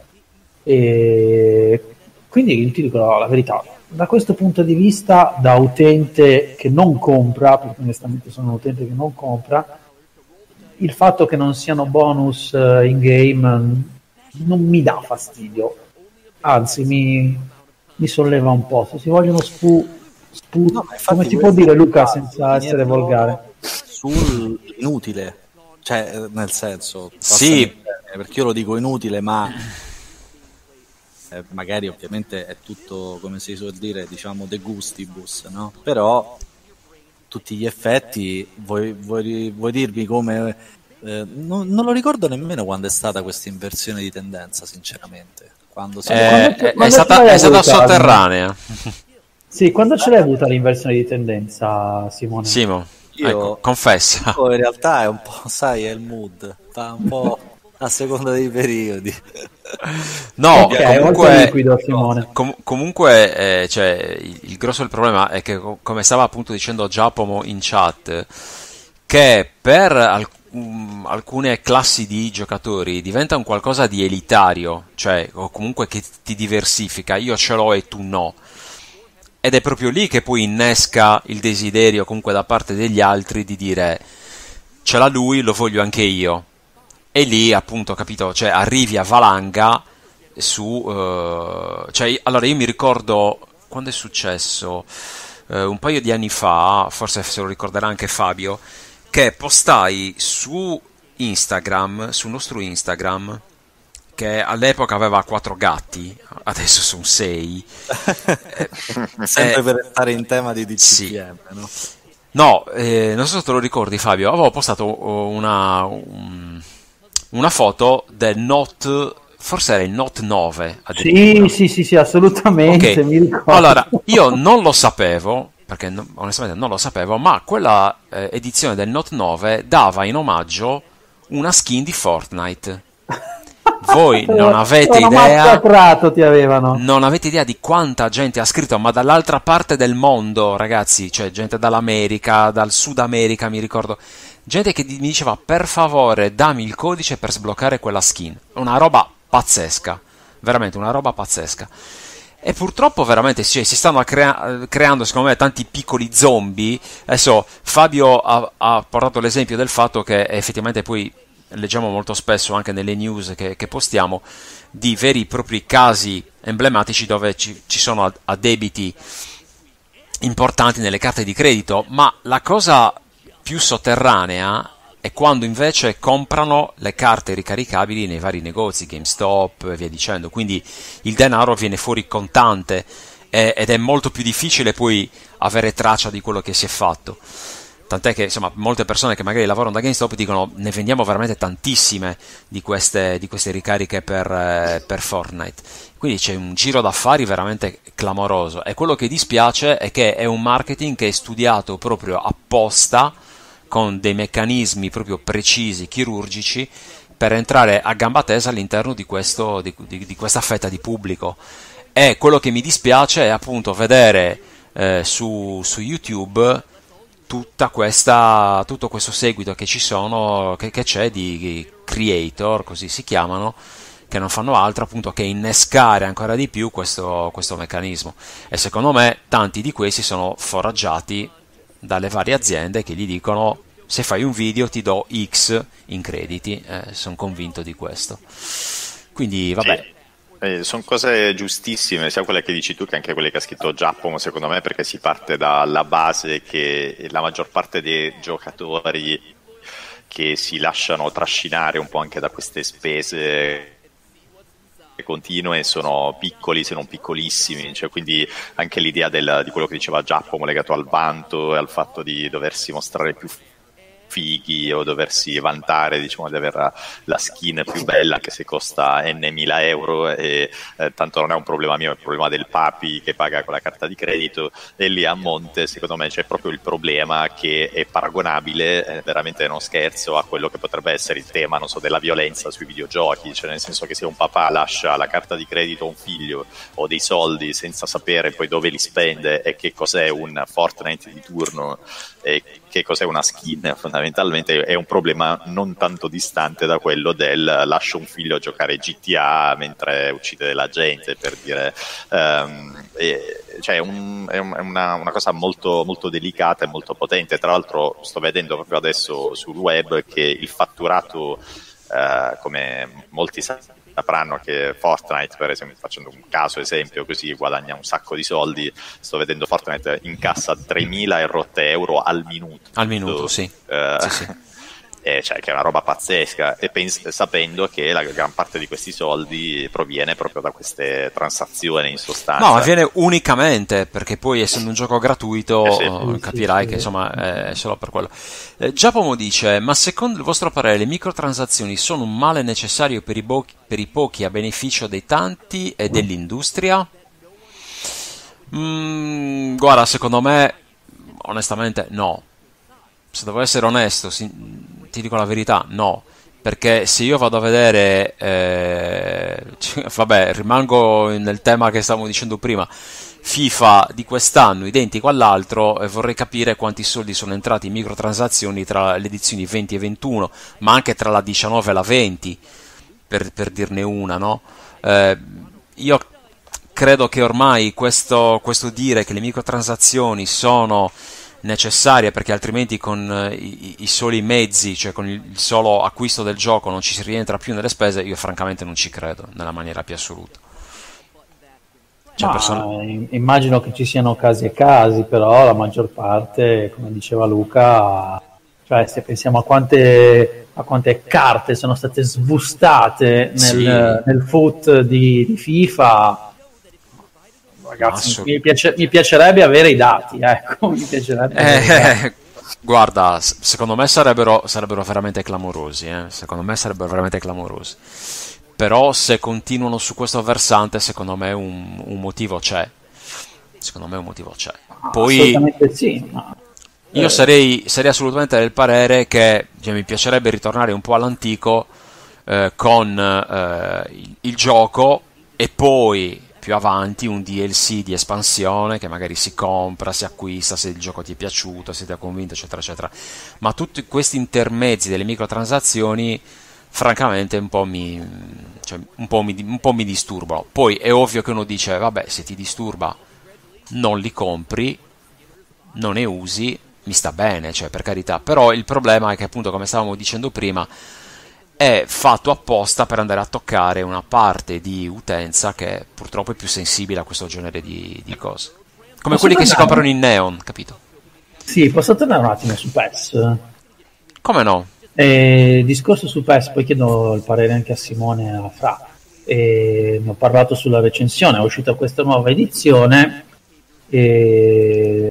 E quindi ti dico la, la verità, da questo punto di vista, da utente che non compra, perché onestamente sono un utente che non compra, il fatto che non siano bonus eh, in game non mi dà fastidio, anzi mi, mi solleva un po'. Se si vogliono spu, spu No, ma infatti come si può questo dire, Luca, va senza finire essere volgare? Sull'inutile, cioè eh, nel senso, Sì. passami il termine, perché io lo dico inutile, ma eh, magari ovviamente è tutto, come si suol dire, diciamo de gustibus, no? Però tutti gli effetti, vuoi, vuoi, vuoi dirmi come eh, non, non lo ricordo nemmeno quando è stata questa inversione di tendenza, sinceramente. Quando si Eh, quando- è, è quando stata, ce l'hai è stata avuta? sotterranea. Sì, quando ce l'hai avuta l'inversione di tendenza, Simone? Simo, Io- ecco, confessa. Oh, in realtà è un po', sai, è il mood, fa un po' a seconda dei periodi. No, Ok, molto comunque, liquido, Simone. com- comunque eh, cioè, il, il grosso del problema è che, co- come stava appunto dicendo Giacomo in chat, che per alc- um, alcune classi di giocatori diventa un qualcosa di elitario, cioè, o comunque che ti diversifica, io ce l'ho e tu no. Ed è proprio lì che poi innesca il desiderio comunque da parte degli altri di dire ce l'ha lui, lo voglio anche io. E lì, appunto, capito, cioè arrivi a valanga su... Uh, cioè, allora io mi ricordo, quando è successo, uh, un paio di anni fa, forse se lo ricorderà anche Fabio, che postai su Instagram, sul nostro Instagram, che all'epoca aveva quattro gatti, adesso sono sei. Sempre eh, per restare in tema di D C P M, sì. no? No, eh, non so se te lo ricordi, Fabio, avevo postato una, un, una foto del Note, forse era il Note nove. Sì, sì, sì, sì, assolutamente, okay. Mi ricordo. Allora, io non lo sapevo, perché no, onestamente non lo sapevo, ma quella eh, edizione del Note nove dava in omaggio una skin di Fortnite. Voi non avete idea, ti avevano. non avete idea di quanta gente ha scritto, ma dall'altra parte del mondo, ragazzi, cioè gente dall'America, dal Sud America, mi ricordo, gente che mi diceva per favore dammi il codice per sbloccare quella skin, una roba pazzesca, veramente una roba pazzesca. E purtroppo veramente cioè, si stanno crea- creando secondo me tanti piccoli zombie. Adesso Fabio ha, ha portato l'esempio del fatto che effettivamente poi leggiamo molto spesso anche nelle news che, che postiamo di veri e propri casi emblematici dove ci, ci sono addebiti importanti nelle carte di credito, ma la cosa più sotterranea è quando invece comprano le carte ricaricabili nei vari negozi, GameStop e via dicendo, quindi il denaro viene fuori contante eh, ed è molto più difficile poi avere traccia di quello che si è fatto. Tant'è che insomma molte persone che magari lavorano da GameStop dicono ne vendiamo veramente tantissime di queste, di queste ricariche per, eh, per Fortnite. Quindi c'è un giro d'affari veramente clamoroso e quello che dispiace è che è un marketing che è studiato proprio apposta con dei meccanismi proprio precisi, chirurgici, per entrare a gamba tesa all'interno di, questo, di, di, di questa fetta di pubblico. E quello che mi dispiace è appunto vedere eh, su, su YouTube tutta questa, tutto questo seguito che ci sono, che, che c'è di creator, così si chiamano, che non fanno altro appunto che innescare ancora di più questo, questo meccanismo. E secondo me tanti di questi sono foraggiati dalle varie aziende che gli dicono se fai un video ti do X in crediti, eh, sono convinto di questo. Quindi vabbè. Sì. Eh, sono cose giustissime, sia quelle che dici tu che anche quelle che ha scritto Giacomo, secondo me, perché si parte dalla base che la maggior parte dei giocatori che si lasciano trascinare un po' anche da queste spese continue sono piccoli se non piccolissimi, cioè, quindi anche l'idea del, di quello che diceva Giacomo legato al vanto e al fatto di doversi mostrare più fighi o doversi vantare, diciamo, di avere la skin più bella che se costa n mila euro e eh, tanto non è un problema mio, è un problema del papi che paga con la carta di credito. E lì a monte secondo me c'è proprio il problema che è paragonabile, è veramente non scherzo, a quello che potrebbe essere il tema, non so, della violenza sui videogiochi, cioè nel senso che se un papà lascia la carta di credito a un figlio o dei soldi senza sapere poi dove li spende e che cos'è un Fortnite di turno e che cos'è una skin, fondamentalmente è un problema non tanto distante da quello del lascio un figlio a giocare G T A mentre uccide la gente, per dire. Um, e, cioè un, è una, una cosa molto, molto delicata e molto potente. Tra l'altro sto vedendo proprio adesso sul web che il fatturato, uh, come molti sanno, sapranno che Fortnite, per esempio, facendo un caso esempio così, guadagna un sacco di soldi. Sto vedendo Fortnite incassa tremila e rotte euro al minuto al minuto sì, uh, sì, sì. E cioè, che è una roba pazzesca, e pens- sapendo che la gran parte di questi soldi proviene proprio da queste transazioni, in sostanza. No, ma viene unicamente, perché poi essendo un gioco gratuito eh sì. oh, capirai sì, sì. che insomma è solo per quello. eh, Giacomo dice: ma secondo il vostro parere le microtransazioni sono un male necessario per i, bo- per i pochi a beneficio dei tanti e dell'industria? Mm, guarda, secondo me onestamente no. Se devo essere onesto, si, ti dico la verità, no, perché se io vado a vedere, eh, vabbè, rimango nel tema che stavamo dicendo prima, FIFA di quest'anno identico all'altro, e vorrei capire quanti soldi sono entrati in microtransazioni tra le edizioni venti e ventuno, ma anche tra la diciannove e la venti, per, per dirne una, no? Eh, io credo che ormai questo, questo dire che le microtransazioni sono necessarie, perché altrimenti con eh, i, i soli mezzi, cioè con il, il solo acquisto del gioco non ci si rientra più nelle spese, io francamente non ci credo nella maniera più assoluta. Cioè, Ma, person- immagino che ci siano casi e casi, però la maggior parte, come diceva Luca, cioè se pensiamo a quante, a quante carte sono state svustate nel, Sì. nel foot di, di FIFA, ragazzi, Assolut- mi, piace- mi piacerebbe avere i dati, ecco, mi piacerebbe avere i dati. Eh, guarda, s- secondo me sarebbero, sarebbero veramente clamorosi, eh? Secondo me sarebbero veramente clamorosi. Però se continuano su questo versante, secondo me un, un motivo c'è. Secondo me un motivo c'è. Poi Assolutamente sì, ma, io eh, sarei, sarei assolutamente del parere che cioè, mi piacerebbe ritornare un po' all'antico eh, con eh, il, il gioco e poi più avanti un D L C di espansione che magari si compra, si acquista se il gioco ti è piaciuto, se ti ha convinto, eccetera, eccetera. Ma tutti questi intermezzi delle microtransazioni, francamente, un po' mi, cioè, un po' mi, un po' mi disturbano. Poi è ovvio che uno dice, vabbè, se ti disturba non li compri, non ne usi, mi sta bene, cioè per carità, però il problema è che appunto, come stavamo dicendo prima, è fatto apposta per andare a toccare una parte di utenza che purtroppo è più sensibile a questo genere di, di cose, come Posso quelli che si tornare? comprano in neon, capito? sì, posso tornare un attimo su PES? Come no? Eh, discorso su PES, poi chiedo il parere anche a Simone e a Fra. Eh, ne ho parlato sulla recensione, è uscita questa nuova edizione eh,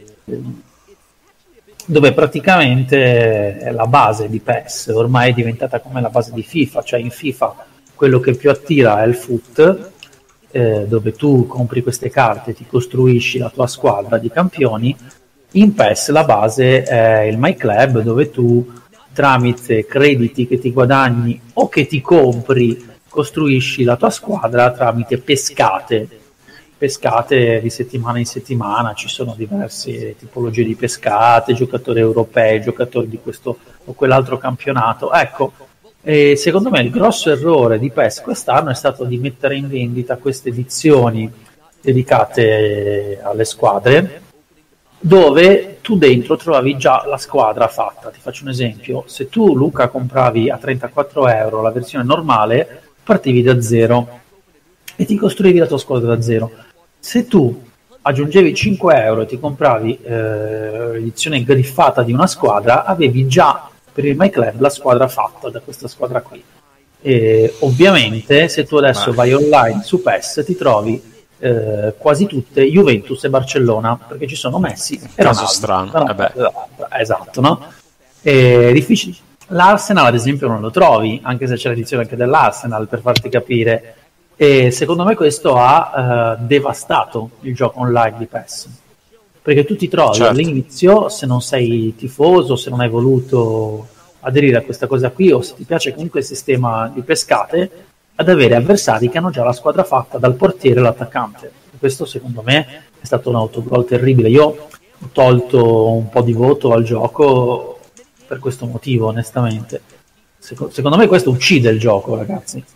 dove praticamente è la base di PES ormai è diventata come la base di FIFA, cioè in FIFA quello che più attira è il foot, eh, dove tu compri queste carte, ti costruisci la tua squadra di campioni. In PES la base è il My Club, dove tu tramite crediti che ti guadagni o che ti compri costruisci la tua squadra tramite pescate pescate di settimana in settimana. Ci sono diverse tipologie di pescate, giocatori europei, giocatori di questo o quell'altro campionato, ecco. E secondo me il grosso errore di PES quest'anno è stato di mettere in vendita queste edizioni dedicate alle squadre, dove tu dentro trovavi già la squadra fatta. Ti faccio un esempio: se tu, Luca, compravi a trentaquattro euro la versione normale, partivi da zero e ti costruivi la tua squadra da zero. Se tu aggiungevi cinque euro e ti compravi eh, l'edizione griffata di una squadra, avevi già per il My Club la squadra fatta da questa squadra qui. E ovviamente se tu adesso Ma- vai online su PES ti trovi eh, quasi tutte Juventus e Barcellona, perché ci sono Messi e Caso Ronaldo. strano, Però- eh beh. esatto, no? È difficile. L'Arsenal ad esempio non lo trovi, anche se c'è l'edizione anche dell'Arsenal, per farti capire. E secondo me questo ha eh, devastato il gioco online di PES, perché tu ti trovi Certo. all'inizio, se non sei tifoso, se non hai voluto aderire a questa cosa qui, o se ti piace comunque il sistema di pescate, ad avere avversari che hanno già la squadra fatta, dal portiere all'attaccante. E questo secondo me è stato un autogol terribile. Io ho tolto un po' di voto al gioco per questo motivo, onestamente. Seco- secondo me questo uccide il gioco, ragazzi.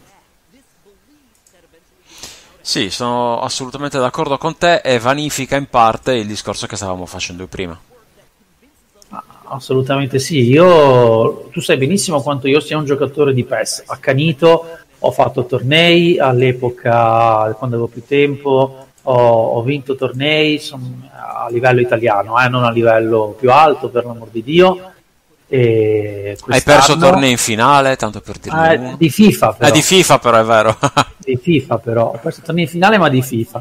Sì, sono assolutamente d'accordo con te e vanifica in parte il discorso che stavamo facendo prima. Assolutamente sì. Io, tu sai benissimo quanto io sia un giocatore di PES accanito. Ho fatto tornei all'epoca, quando avevo più tempo, ho, ho vinto tornei son- a livello italiano, eh, non a livello più alto, per l'amor di Dio. E Hai perso quest'anno- tornei in finale, tanto per dirne Ah, uno. di FIFA però. Ah, di FIFA però è vero. Di FIFA però, ho perso tornei in finale ma di FIFA.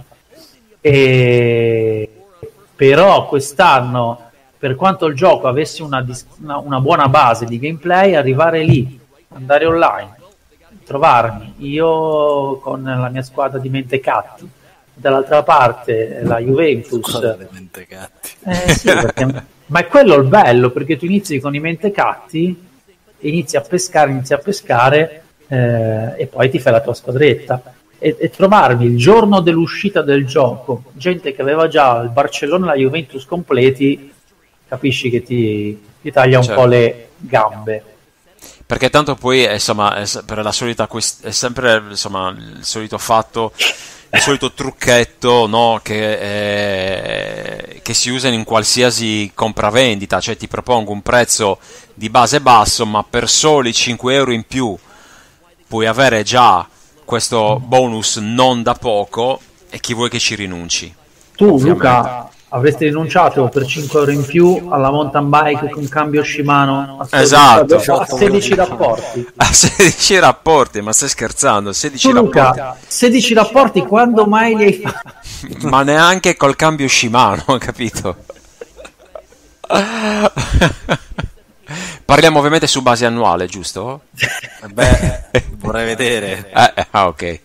E... Però quest'anno, per quanto il gioco avesse una, dis- una, una buona base di gameplay, arrivare lì, andare online, trovarmi io con la mia squadra di mentecatti, dall'altra parte la Juventus. Squadra dei mentecatti. Eh sì, perché- ma è quello il bello, perché tu inizi con i mentecatti, inizi a pescare, inizi a pescare eh, e poi ti fai la tua squadretta. E, e trovarmi il giorno dell'uscita del gioco gente che aveva già il Barcellona e la Juventus completi, capisci che ti, ti taglia un Certo. po' le gambe. Perché tanto poi, eh, insomma, è, se- per la solita quest- è sempre insomma, il solito fatto il solito trucchetto, no, che, eh, che si usa in qualsiasi compravendita, cioè ti propongo un prezzo di base basso, ma per soli cinque euro in più puoi avere già questo bonus non da poco, e chi vuoi che ci rinunci? Tu, Ovviamente. Luca, avresti rinunciato per cinque euro in più alla mountain bike con cambio Shimano a Esatto. a sedici rapporti? A sedici rapporti, ma stai scherzando? sedici Tu, Luca, rapporti, sedici rapporti quando mai li hai fatti? ma neanche col cambio Shimano, capito? Parliamo ovviamente su base annuale, giusto? Beh, vorrei vedere. Eh, ah, ok.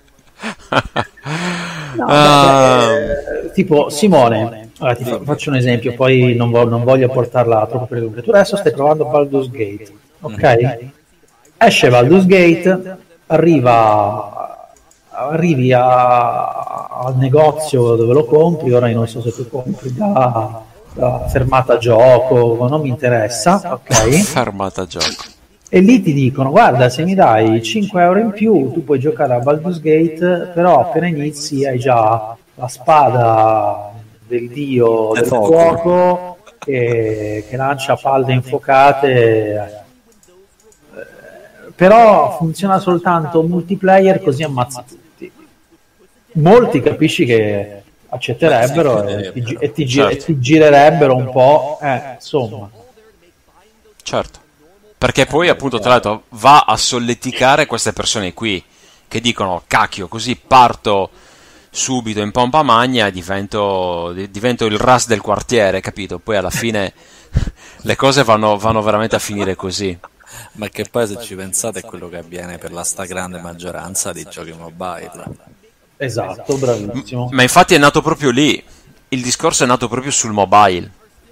No, Ah. beh, eh, tipo Simone, allora, ti fa- faccio un esempio, poi non, vo- non voglio portarla troppo per lungo. Tu adesso stai provando Baldur's Gate, ok? Esce Baldur's Gate, arriva, arrivi a- al negozio dove lo compri. Ora io non so se tu compri da, da fermata gioco, non mi interessa, ok? Fermata gioco. E lì ti dicono: guarda, se mi dai cinque euro in più tu puoi giocare a Baldur's Gate, però appena inizi hai già la spada del dio del fuoco. fuoco che, che lancia palle infuocate. Eh, però funziona soltanto multiplayer, così ammazzi tutti. Molti capisci che accetterebbero e ti, gi- e ti gi- e ti girerebbero un po', eh, insomma. Certo. Perché poi, appunto, tra l'altro, va a solleticare queste persone qui che dicono: cacchio, così parto subito in pompa magna e divento, di- divento il Ras del quartiere, capito? Poi alla fine le cose vanno, vanno veramente a finire così. Ma che poi, se ci pensate, è quello che avviene per la stragrande maggioranza dei giochi mobile. Esatto, bravissimo. Ma infatti è nato proprio lì. Il discorso è nato proprio sul mobile.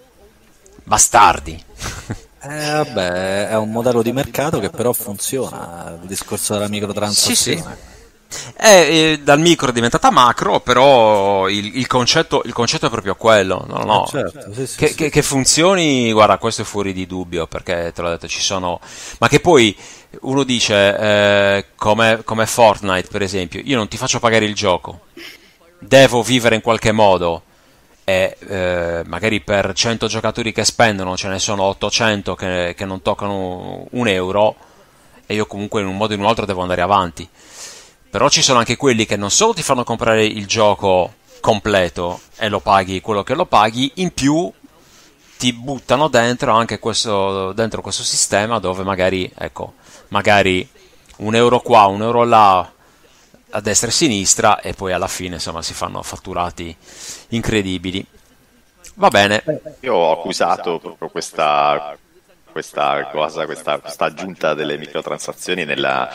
Bastardi. Eh, vabbè, è un modello di mercato che però funziona, il discorso della microtransazione. Sì, sì. È, eh, dal micro è diventata macro, però il, il concetto, il concetto è proprio quello. No, no. Eh, certo, sì, sì, Che, sì. che- che funzioni, guarda, questo è fuori di dubbio, perché te l'ho detto, ci sono. Ma che poi uno dice, eh, come, come Fortnite, per esempio, io non ti faccio pagare il gioco, devo vivere in qualche modo. E eh, magari per cento giocatori che spendono ce ne sono ottocento che, che non toccano un euro, e io comunque in un modo o in un altro devo andare avanti. Però ci sono anche quelli che non solo ti fanno comprare il gioco completo e lo paghi quello che lo paghi, in più ti buttano dentro anche questo, dentro questo sistema dove magari, ecco, magari un euro qua, un euro là, a destra e a sinistra, e poi alla fine, insomma, si fanno fatturati incredibili. Va bene. Io ho accusato proprio questa, questa cosa, questa, questa aggiunta delle microtransazioni nella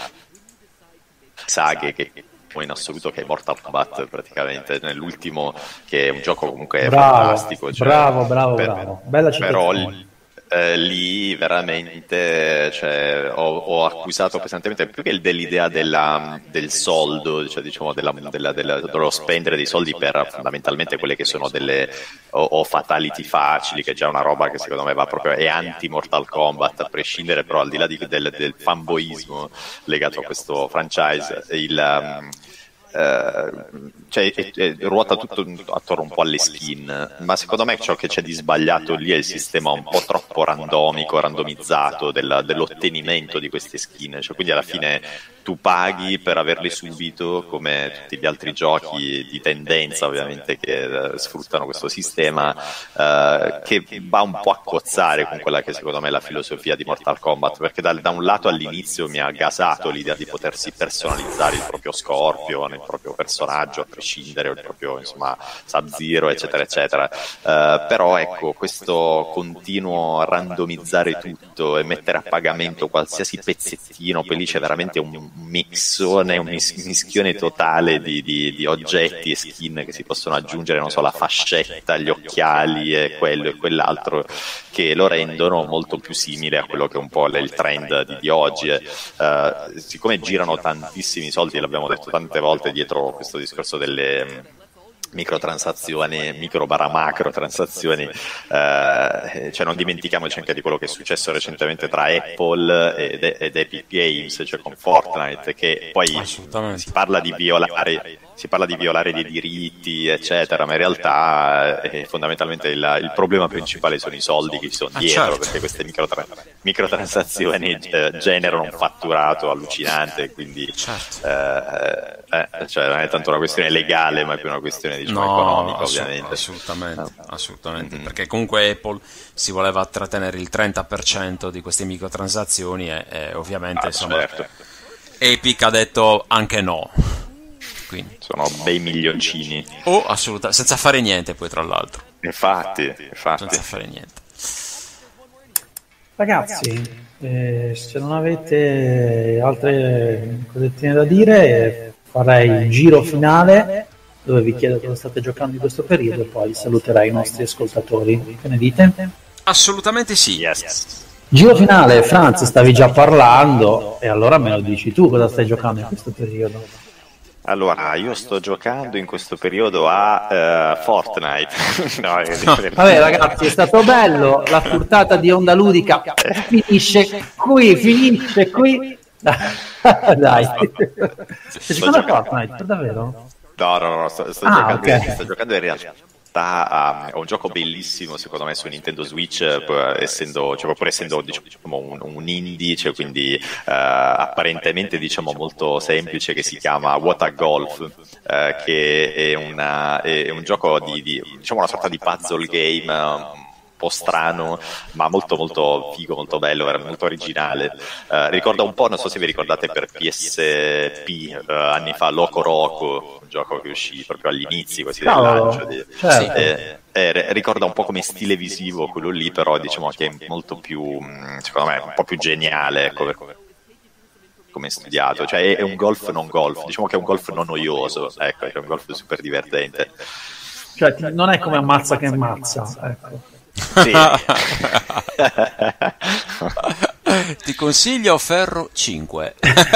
saghe che in assoluto, che è Mortal Kombat, praticamente nell'ultimo, che è un gioco comunque Bravo, fantastico, cioè, bravo, bravo, per- bravo. Bella però citazione. eh, lì veramente, cioè, ho, ho accusato pesantemente, più che dell'idea della, del soldo, cioè, diciamo della, della, della, dello spendere dei soldi per fondamentalmente quelle che sono delle o, o fatality facili, che è già una roba che secondo me va proprio, è anti Mortal Kombat a prescindere, però al di là di, del, del fanboismo legato a questo franchise, il um, eh, cioè, è, è, ruota tutto attorno un po' alle skin, ma secondo me ciò che c'è di sbagliato lì è il sistema un po' troppo randomico, randomizzato del, dell'ottenimento di queste skin, cioè, quindi alla fine tu paghi per averli subito, come tutti gli altri giochi di tendenza ovviamente che eh, sfruttano questo sistema, eh, che va un po' a cozzare con quella che secondo me è la filosofia di Mortal Kombat, perché da, da un lato all'inizio mi ha gasato l'idea di potersi personalizzare il proprio Scorpion, il proprio personaggio a prescindere, o il proprio, insomma, Sub-Zero, eccetera eccetera, eh, però ecco, questo continuo randomizzare tutto e mettere a pagamento qualsiasi pezzettino, poi lì c'è veramente un mixone, un mis- mischione totale di, di, di oggetti e skin che si possono aggiungere, non so, la fascetta, gli occhiali e quello e quell'altro, che lo rendono molto più simile a quello che è un po' il trend di, di oggi. Eh, uh, siccome girano tantissimi soldi, l'abbiamo detto tante volte dietro questo discorso delle microtransazioni, micro barra macro transazioni, eh, cioè non dimentichiamoci anche di quello che è successo recentemente tra Apple ed, ed Epic Games, cioè con Fortnite, che poi si parla di violare si parla di violare dei diritti, eccetera, ma in realtà eh, fondamentalmente il, il problema principale sono i soldi che ci sono dietro, ah, certo. perché queste microtra- microtransazioni eh, generano un fatturato allucinante, quindi certo. eh, eh, cioè non è tanto una questione legale, ma è più una questione diciamo, no, economica, assolut- ovviamente. Assolutamente, no. assolutamente mm-hmm. perché comunque Apple si voleva trattenere il trenta per cento di queste microtransazioni e, e ovviamente ah, insomma, certo. Epic ha detto anche no. Quindi, sono bei milioncini. Oh, assolutamente, senza fare niente poi tra l'altro. Infatti, infatti. Senza fare niente. Ragazzi, eh, se non avete altre cosettine da dire, farei il giro finale dove vi chiedo cosa state giocando in questo periodo e poi saluterai i nostri ascoltatori. Che ne dite? Assolutamente sì. Yes. Giro finale, Franz, stavi già parlando e allora me lo dici tu cosa stai giocando in questo periodo. Allora, io sto giocando in questo periodo a uh, Fortnite. no, Vabbè ragazzi, è stato bello, la puntata di Onda Ludica finisce qui, finisce qui. Dai, stai giocando a Fortnite, per davvero? No, no, no, sto, sto, ah, giocando, okay. sto giocando in realtà. Um, è un gioco bellissimo secondo me su Nintendo Switch, uh, essendo, cioè, pur essendo diciamo, un, un indie, cioè, quindi uh, apparentemente diciamo molto semplice, che si chiama What a Golf, uh, che è, una, è un gioco di, di diciamo una sorta di puzzle game uh, un po' strano ma molto molto figo, molto bello, molto originale. Uh, ricorda un po', non so se vi ricordate per P S P uh, anni fa, Loco Roco, un gioco che uscì proprio agli inizi così del lancio di, certo. eh, eh, ricorda un po' come stile visivo quello lì, però diciamo che è molto più, secondo me un po' più geniale, ecco, come studiato, cioè è, è un golf non golf, diciamo che è un golf non noioso, ecco, è un golf super divertente, cioè non è come ammazza che ammazza, ecco. Sì. Ti consiglio Ferro cinque.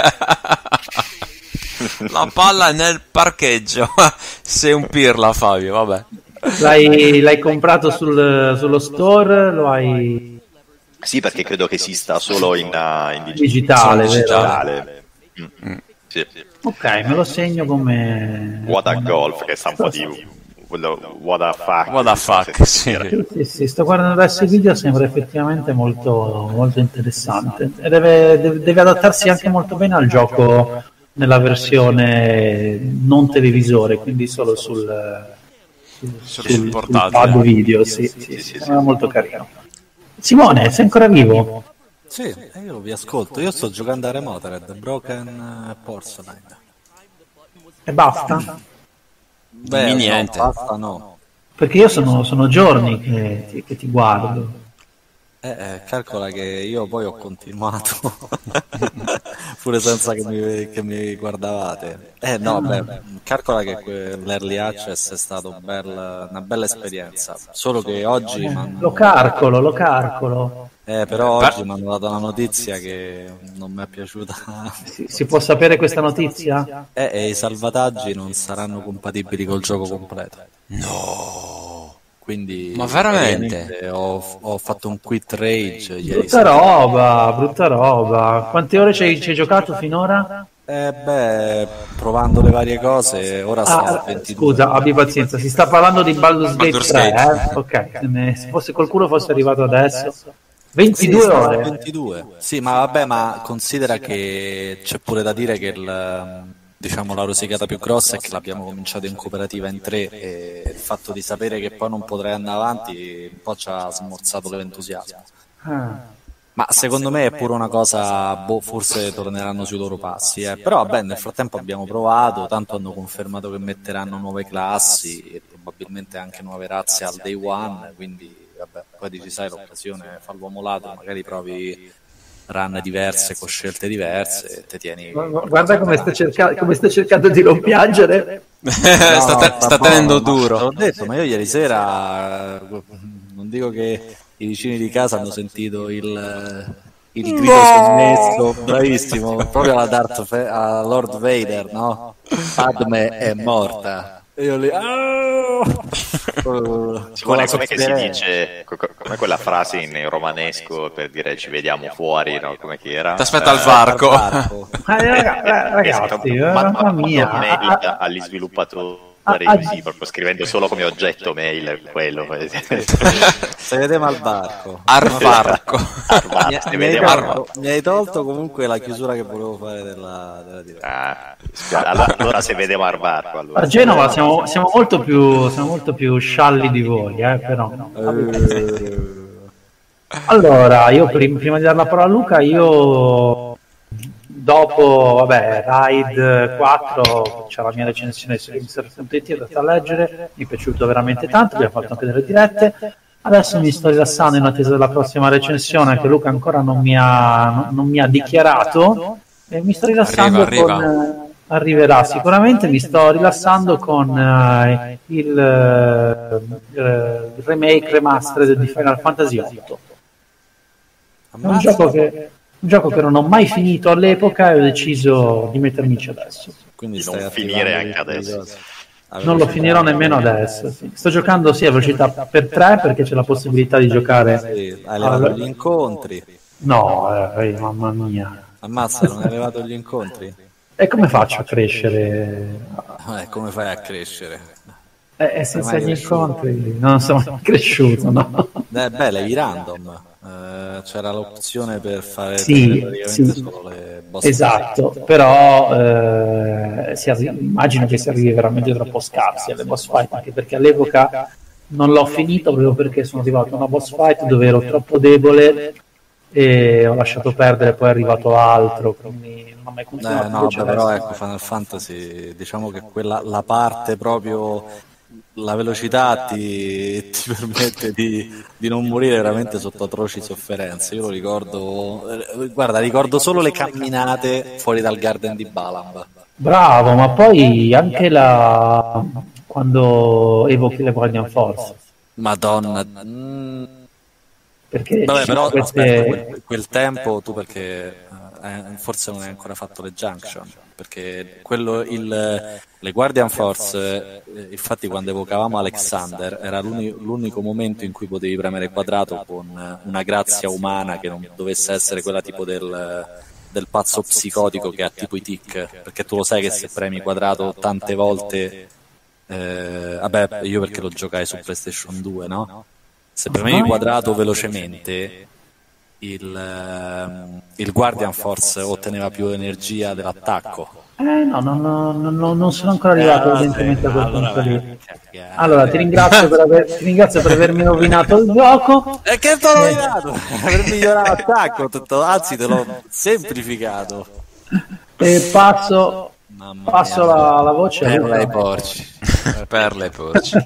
La palla nel parcheggio. Sei un pirla, Fabio, vabbè. L'hai, l'hai comprato sul, sullo store? Lo hai... Sì, perché credo che esista solo in, uh, in dig- digitale. digitale. Mm. Mm. Sì. Ok, me lo segno come... What a Golf, che sta un po' di... What the fuck, what the fuck sì. Sì, sì, sto guardando adesso il video, sembra effettivamente molto, molto interessante e deve, deve, deve adattarsi anche molto bene al gioco nella versione non televisore, quindi solo sul, sul, sul, sul, sul pad video. Sì, sì, sì, sì, sembra molto carino. Simone, sei ancora vivo? Sì, io vi ascolto. Io sto giocando a Remotered, Broken Porcelain. E basta? Beh, niente. No, basta no. Perché io sono, sono giorni che ti, che ti guardo. Eh, eh, calcola che io poi ho continuato pure senza che mi, che mi guardavate. Eh no, beh, calcola che que- l'early access è stato bel, una bella esperienza. Solo che oggi eh, m'hanno... lo calcolo, lo calcolo. Eh, però oggi mi hanno dato una notizia che non mi è piaciuta. Si, si può sapere questa notizia? Eh, e i salvataggi non saranno compatibili col gioco completo. No. Quindi ma veramente ho, ho fatto un quit rage ieri brutta sera. roba brutta roba quante ore ci hai, ci hai giocato finora? Eh beh, provando le varie cose, ora sto ah, a ventidue. Scusa, abbi pazienza, si sta parlando di Baldur's Gate tre, eh? Ok, se, ne, se fosse qualcuno fosse arrivato adesso. ventidue sì, ore. ventidue. Sì, ma vabbè, ma considera che c'è pure da dire che il, diciamo, la rosicata più grossa è che l'abbiamo cominciato in cooperativa in tre e il fatto di sapere che poi non potrei andare avanti un po' ci ha smorzato l'entusiasmo. Ah. Ma secondo me è pure una cosa, boh, forse torneranno sui loro passi, eh. Però vabbè, nel frattempo abbiamo provato, tanto hanno confermato che metteranno nuove classi e probabilmente anche nuove razze al day one, quindi vabbè, poi dici sai l'occasione fa l'uomo ladro, magari provi run diverse con scelte diverse e te tieni. Guarda come sta, cerca- come sta cercando di non piangere. No, sta, te- sta tenendo duro. L'ho detto, ma io ieri sera non dico che i vicini di casa hanno sentito il, il grido no! sommesso, bravissimo, proprio alla Darth Fe- a Lord Vader, no? Padme è morta. E io lì, oh! Simone, com'è che si dice, come quella frase in romanesco per dire ci vediamo fuori, no? Come che era? T'aspetta al varco. Eh, ragazzi, eh, mamma mia, mail agli sviluppatori. Ah, sì, proprio scrivendo solo come oggetto mail quello. Se vediamo al barco. Arvarco. Mi, mi, mi, hai tolto, mi hai tolto comunque la chiusura che volevo fare della, della diretta. Ah, allora, allora se vediamo al barco. Allora. A Genova siamo, siamo molto più siamo molto più scialli di voi, eh, però. Uh. Allora, io prim- prima di dare la parola a Luca, io dopo, vabbè, Raid quattro, c'è la mia recensione su Inser punto it, è andata a leggere, mi è piaciuto veramente tanto, abbiamo fatto anche delle dirette, adesso mi sto rilassando in attesa della prossima recensione che Luca ancora non mi ha, non mi ha dichiarato, e mi sto rilassando arriva, con... arriva. Arriverà sicuramente, mi sto rilassando con uh, il, uh, il remake remastered di Final Fantasy otto. È un gioco che... un gioco che non ho mai finito all'epoca e ho deciso di mettermici adesso. Quindi di non finire anche adesso. Non lo finirò nemmeno adesso. Sì. Sto giocando sì a velocità per tre perché c'è la possibilità di giocare. Sì, hai levato gli incontri? No, eh, mamma mia. Ammazza, non hai levato gli incontri? E come faccio a crescere? Eh, come fai a crescere? Eh, senza gli incontri non sono mai cresciuto, no? Eh, beh, levi random. Uh, c'era l'opzione per fare sì, sì. solo le boss esatto, fight. Però eh, si arri- immagino che si arrivi veramente troppo scarsi alle boss fight, anche perché all'epoca non l'ho finito proprio perché sono arrivato a una boss fight dove ero troppo debole e ho lasciato perdere, poi è arrivato altro, quindi non ho mai continuato. Eh, no, beh, però ecco, Final Fantasy, diciamo che quella la parte proprio, la velocità ti, ti permette di, di non morire veramente sotto atroci sofferenze. Io lo ricordo, guarda, ricordo solo le camminate fuori dal Garden di Balamb. Bravo, ma poi anche la quando evochi le Guardian Force. Madonna. Mm. Perché vabbè, però queste... aspetta, quel, quel tempo tu perché eh, forse non hai ancora fatto le junction, perché quello il le Guardian Force, eh, infatti quando evocavamo Alexander era l'uni, l'unico momento in cui potevi premere quadrato con una grazia umana che non dovesse essere quella tipo del, del pazzo psicotico che ha tipo i tic, perché tu lo sai che se premi quadrato tante volte eh, vabbè, io perché lo giocai su PlayStation due, no? Se premevi quadrato velocemente il, il Guardian Force otteneva più energia dell'attacco. Eh no, no, no, no, no non sono ancora arrivato evidentemente a quel punto lì. Allora ti ringrazio per aver, ti ringrazio per avermi rovinato il gioco. E che t'ho rovinato? Per migliorare l'attacco, tutto, anzi te l'ho semplificato. E passo passo la, la voce per lei porci. Per le porci.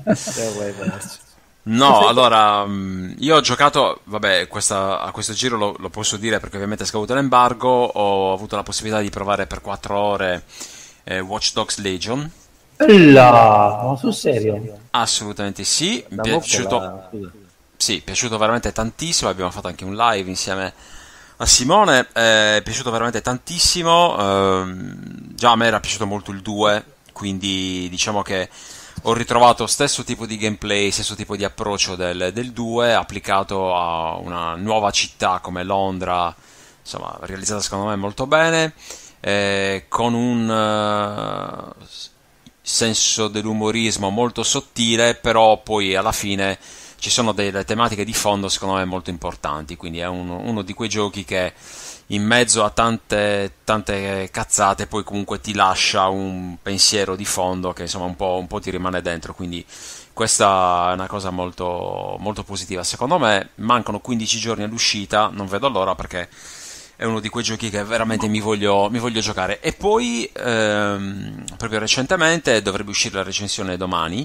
No, allora, io ho giocato, vabbè, questa, a questo giro lo, lo posso dire perché ovviamente è scaduto l'embargo, ho avuto la possibilità di provare per quattro ore eh, Watch Dogs Legion. Là, ma sul serio? Assolutamente sì, mi è piaciuto, sì, è piaciuto veramente tantissimo, abbiamo fatto anche un live insieme a Simone, eh, è piaciuto veramente tantissimo, eh, già a me era piaciuto molto il due, quindi diciamo che ho ritrovato stesso tipo di gameplay, stesso tipo di approccio del, del due applicato a una nuova città come Londra, insomma realizzata secondo me molto bene, eh, con un uh, senso dell'umorismo molto sottile, però poi alla fine ci sono delle tematiche di fondo secondo me molto importanti, quindi è uno, uno di quei giochi che in mezzo a tante, tante cazzate poi comunque ti lascia un pensiero di fondo che insomma un po', un po' ti rimane dentro, quindi questa è una cosa molto, molto positiva. Secondo me mancano quindici giorni all'uscita, non vedo l'ora perché è uno di quei giochi che veramente mi voglio, mi voglio giocare. E poi ehm, proprio recentemente dovrebbe uscire la recensione domani,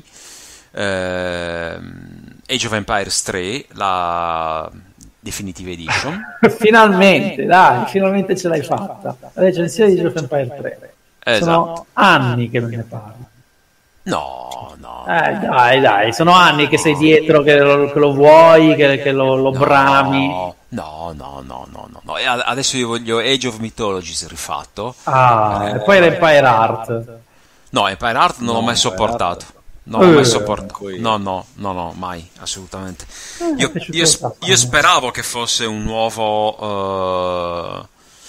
ehm, Age of Empires tre, la Definitive Edition. Finalmente, dai, finalmente ce l'hai fatta. La recensione di Age of Empires tre. Esatto. Sono anni che non ne parlo. No, no. Eh, dai, dai, sono anni che sei dietro, che lo, che lo vuoi, che, che lo, lo no, brami. No, no, no, no, no, no. E adesso io voglio Age of Mythologies rifatto. Ah, eh, e poi era Empire Art. No, Empire Art non no, l'ho mai sopportato. Non l'ho Eh, mai sopportato. poi- No, no, no, no, mai, assolutamente. mi è Io, piaciuto io- un sacco. io speravo che fosse un nuovo... eh,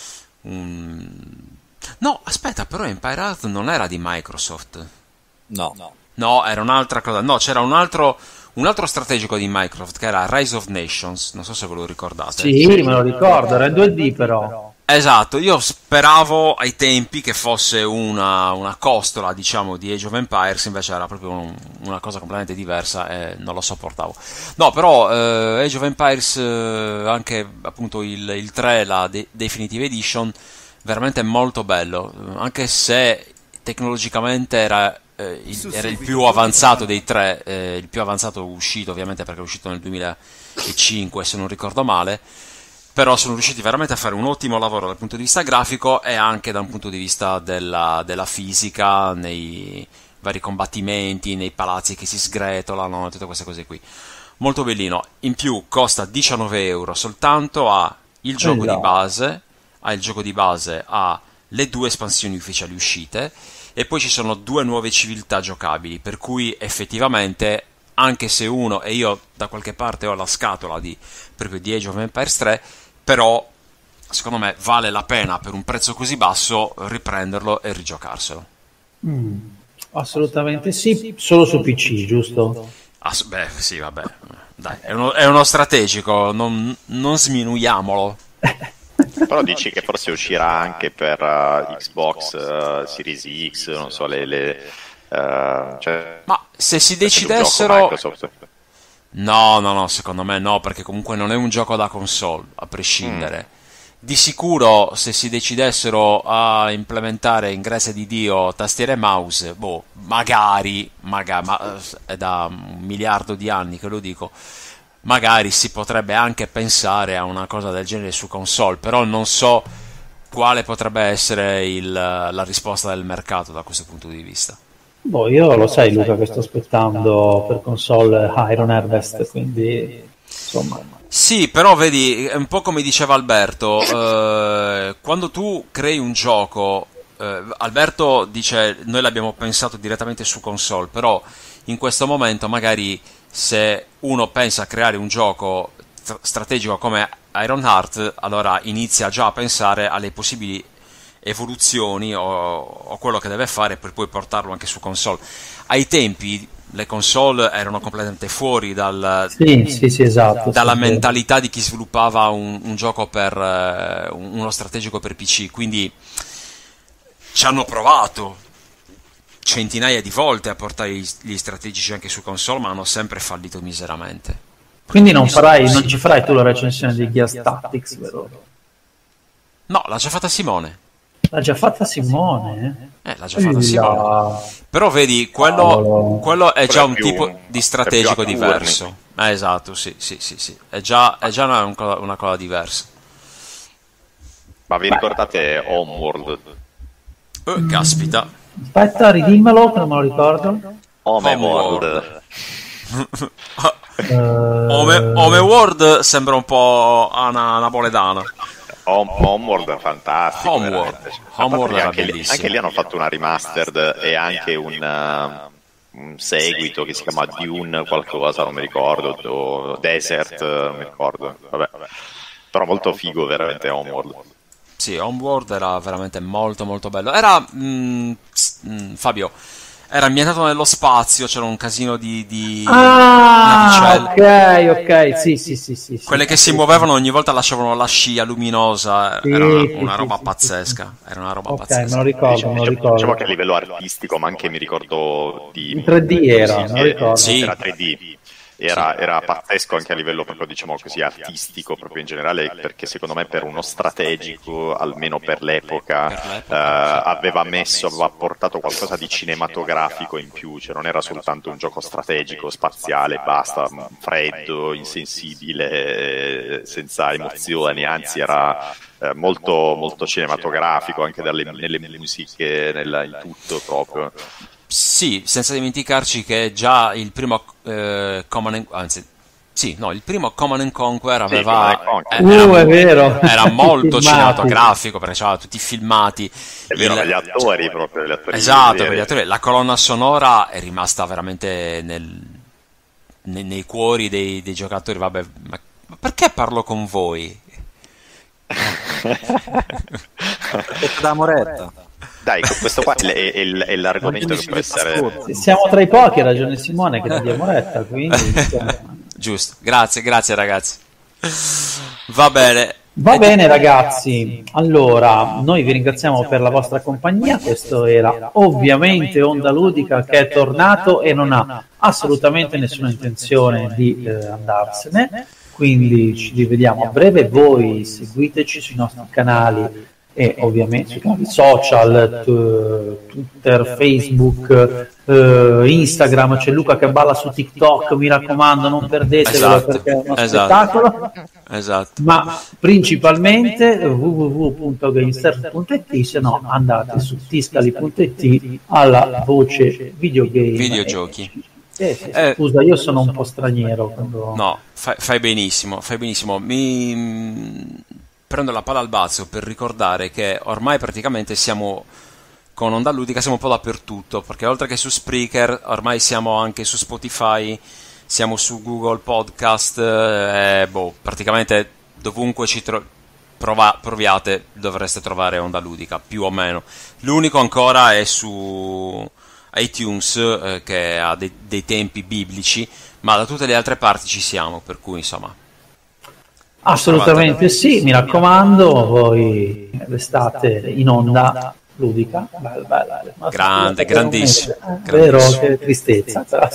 un- No, aspetta, però Empire Earth non era di Microsoft. No, No, era un'altra cosa. No, c'era un altro, un altro strategico di Microsoft che era Rise of Nations. Non so se ve lo ricordate. Sì, me lo ricordo, era in due D però. Esatto, io speravo ai tempi che fosse una, una costola, diciamo, di Age of Empires, invece era proprio un- una cosa completamente diversa e non lo sopportavo. No, però eh, Age of Empires, eh, anche appunto il, il tre, la De- Definitive Edition, veramente molto bello, anche se tecnologicamente era, eh, il, era il più avanzato dei tre, eh, il più avanzato uscito ovviamente perché è uscito nel duemilacinque se non ricordo male. Però sono riusciti veramente a fare un ottimo lavoro dal punto di vista grafico e anche da un punto di vista della, della fisica, nei vari combattimenti, nei palazzi che si sgretolano, tutte queste cose qui. Molto bellino. In più costa diciannove euro soltanto, ha il gioco Eh, di no. base, ha il gioco di base, ha le due espansioni ufficiali uscite e poi ci sono due nuove civiltà giocabili, per cui effettivamente, anche se uno, e io da qualche parte ho la scatola di proprio di Age of Empires tre, però secondo me vale la pena per un prezzo così basso riprenderlo e rigiocarselo. Mm, assolutamente sì, solo su P C, giusto? Ass- beh, sì, vabbè, dai, è uno, è uno strategico, non, non sminuiamolo. Però dici che forse uscirà anche per uh, Xbox uh, Series X, non so, le... le uh, cioè, Ma se si è stato un gioco decidessero... Microsoft. No, no, no, secondo me no, perché comunque non è un gioco da console, a prescindere. Di sicuro, se si decidessero a implementare in grazia di Dio tastiere e mouse, boh, magari, magari, ma eh, è da un miliardo di anni che lo dico, magari si potrebbe anche pensare a una cosa del genere su console, però non so quale potrebbe essere il- la risposta del mercato da questo punto di vista. Boh, io lo sai Luca che sto aspettando per console Iron Harvest, quindi insomma... Sì, però vedi, è un po' come diceva Alberto, eh, quando tu crei un gioco, eh, Alberto dice noi l'abbiamo pensato direttamente su console, però in questo momento magari se uno pensa a creare un gioco tr- strategico come Ironheart, allora inizia già a pensare alle possibili evoluzioni o, o quello che deve fare per poi portarlo anche su console. Ai tempi le console erano completamente fuori dal, Sì, sì, sì, esatto. dalla sì, mentalità di chi sviluppava un, un gioco per eh, uno strategico per P C, quindi ci hanno provato centinaia di volte a portare gli, gli strategici anche su console, ma hanno sempre fallito miseramente. Quindi non, farai, non ci farai tu la recensione di Gears Tactics, vero? No, l'ha già fatta Simone. L'ha già fatta Simone? Eh, l'ha già fatta Eh? Simone. La- Però vedi, quello, Cavolo. quello è già Quello è un più- tipo di è strategico più a turni. diverso. Eh, esatto, sì, sì, sì, sì. È già, è già una, un co- una cosa diversa. Ma vi ricordate Homeworld? Eh, caspita. Aspetta, ridimmelo che non me lo ricordo. Homeworld. Eh, Home, Homeworld sembra un po' una napoletana. Home- Homeworld è fantastico. Homeworld. veramente. A parte Homeworld che era anche, lì, bellissimo. anche lì hanno fatto una remastered e anche un, uh, un seguito che si chiama Dune qualcosa, non mi ricordo, o Desert, non mi ricordo. Vabbè. Però molto figo veramente Homeworld. Sì, Homeworld era veramente molto molto bello. Era, mm, s- mm, Fabio, era ambientato nello spazio, c'era un casino di, di Ah, navicelle. ok, ok, sì, sì, sì, sì. sì, Quelle che sì, si muovevano ogni volta lasciavano la scia luminosa, Sì, era una, sì, una sì, roba sì, pazzesca, era una roba Ok, me pazzesca. lo ricordo, Diciamo, me lo diciamo- diciamo ricordo. che a livello artistico, ma anche mi ricordo di... In tre D era, me lo sì, ricordo. Sì. era tre D. Era, era pazzesco anche a livello proprio, diciamo così, artistico proprio in generale, perché secondo me per uno strategico, almeno per l'epoca, Per l'epoca, eh, sì. aveva messo, aveva portato qualcosa di cinematografico in più, cioè non era soltanto un gioco strategico, spaziale, basta, freddo, insensibile, eh, senza emozioni, anzi era eh, molto, molto cinematografico anche dalle, nelle musiche, nella, in tutto proprio. Sì, senza dimenticarci che già il primo eh, Command and- anzi, Sì, no, il primo Command and Conquer aveva... Command and Conquer. Era, Uh, è vero. era molto Filmati. cinematografico, perché c'aveva tutti i filmati. È vero, il- gli attori proprio, gli attori Esatto, veri. per gli attori. La colonna sonora è rimasta veramente nel- nei, nei cuori dei, dei giocatori. Vabbè, ma, ma perché parlo con voi? Da Moretta. Dai, questo qua è, è- è- è l'argomento che può essere... Siamo tra i pochi, ha ragione Simone, che ti diamo retta, quindi insomma. Giusto, grazie, grazie ragazzi. Va bene. Va bene ragazzi, allora noi vi ringraziamo per la vostra compagnia, questo era ovviamente Onda Ludica che è tornato e non ha assolutamente nessuna intenzione di eh, andarsene, quindi ci rivediamo a breve, voi seguiteci sui nostri canali e ovviamente sui canali social, t- Twitter, Facebook, eh, Instagram, c'è Luca che balla su TikTok, mi raccomando non perdetevelo Esatto, perché è uno esatto. spettacolo. Esatto. Ma principalmente w w w punto gamester punto i t, se no andate su tiscali punto i t alla voce videogame. Videogiochi. Eh, sì, sì, Eh, scusa, io sono un po' straniero quando... No, fai, fai benissimo, fai benissimo. Mi mh, prendo la palla al balzo per ricordare che ormai praticamente siamo con Onda Ludica, siamo un po' dappertutto, perché oltre che su Spreaker, ormai siamo anche su Spotify, siamo su Google Podcast, eh, boh, praticamente dovunque ci tro- prova- proviate dovreste trovare Onda Ludica, più o meno. L'unico ancora è su iTunes, eh, che ha dei, dei tempi biblici, ma da tutte le altre parti ci siamo, per cui insomma... Assolutamente sì, mi raccomando, voi restate in Onda Ludica. Bella, bella, bella. Grande, Scusate, grandissimo, per un mese. Eh, vero, grandissimo. che tristezza. Però.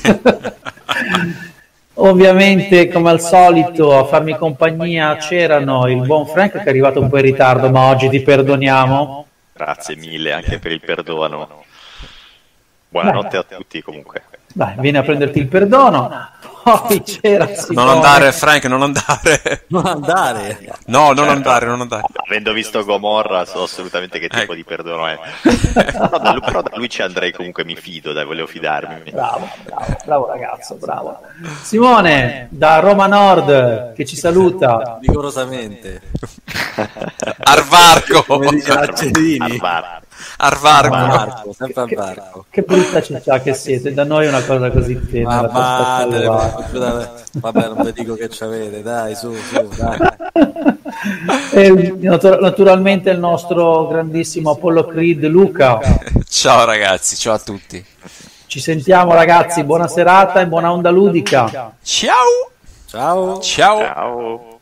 Ovviamente, come al solito, a farmi compagnia c'erano il buon Frank che è arrivato un po' in ritardo, ma oggi ti perdoniamo. Grazie mille anche per il perdono. Buonanotte a tutti comunque. Dai, vieni a prenderti il perdono. Poi c'era Simone. Non andare, Frank, non andare. Non andare. No, non andare, non andare. Avendo visto Gomorra so assolutamente che tipo Ecco. di perdono è. No, da lui, però da lui ci andrei comunque, mi fido, dai, volevo fidarmi. Bravo, bravo, bravo ragazzo, bravo. Simone, da Roma Nord, che ci saluta. Vigorosamente. Arvarco. Come dice Accedini. Arvar. Arvarco. Barco, sempre al Che, barco. che brutta città che siete, da noi è una cosa così Ma tenera. padre, vabbè, non vi dico che c'avete, dai, su, su, dai. E natu- naturalmente il nostro grandissimo Apollo Creed Luca. Ciao ragazzi, ciao a tutti. Ci sentiamo ragazzi, buona serata e buona Onda Ludica. Ciao. Ciao. Ciao. Ciao.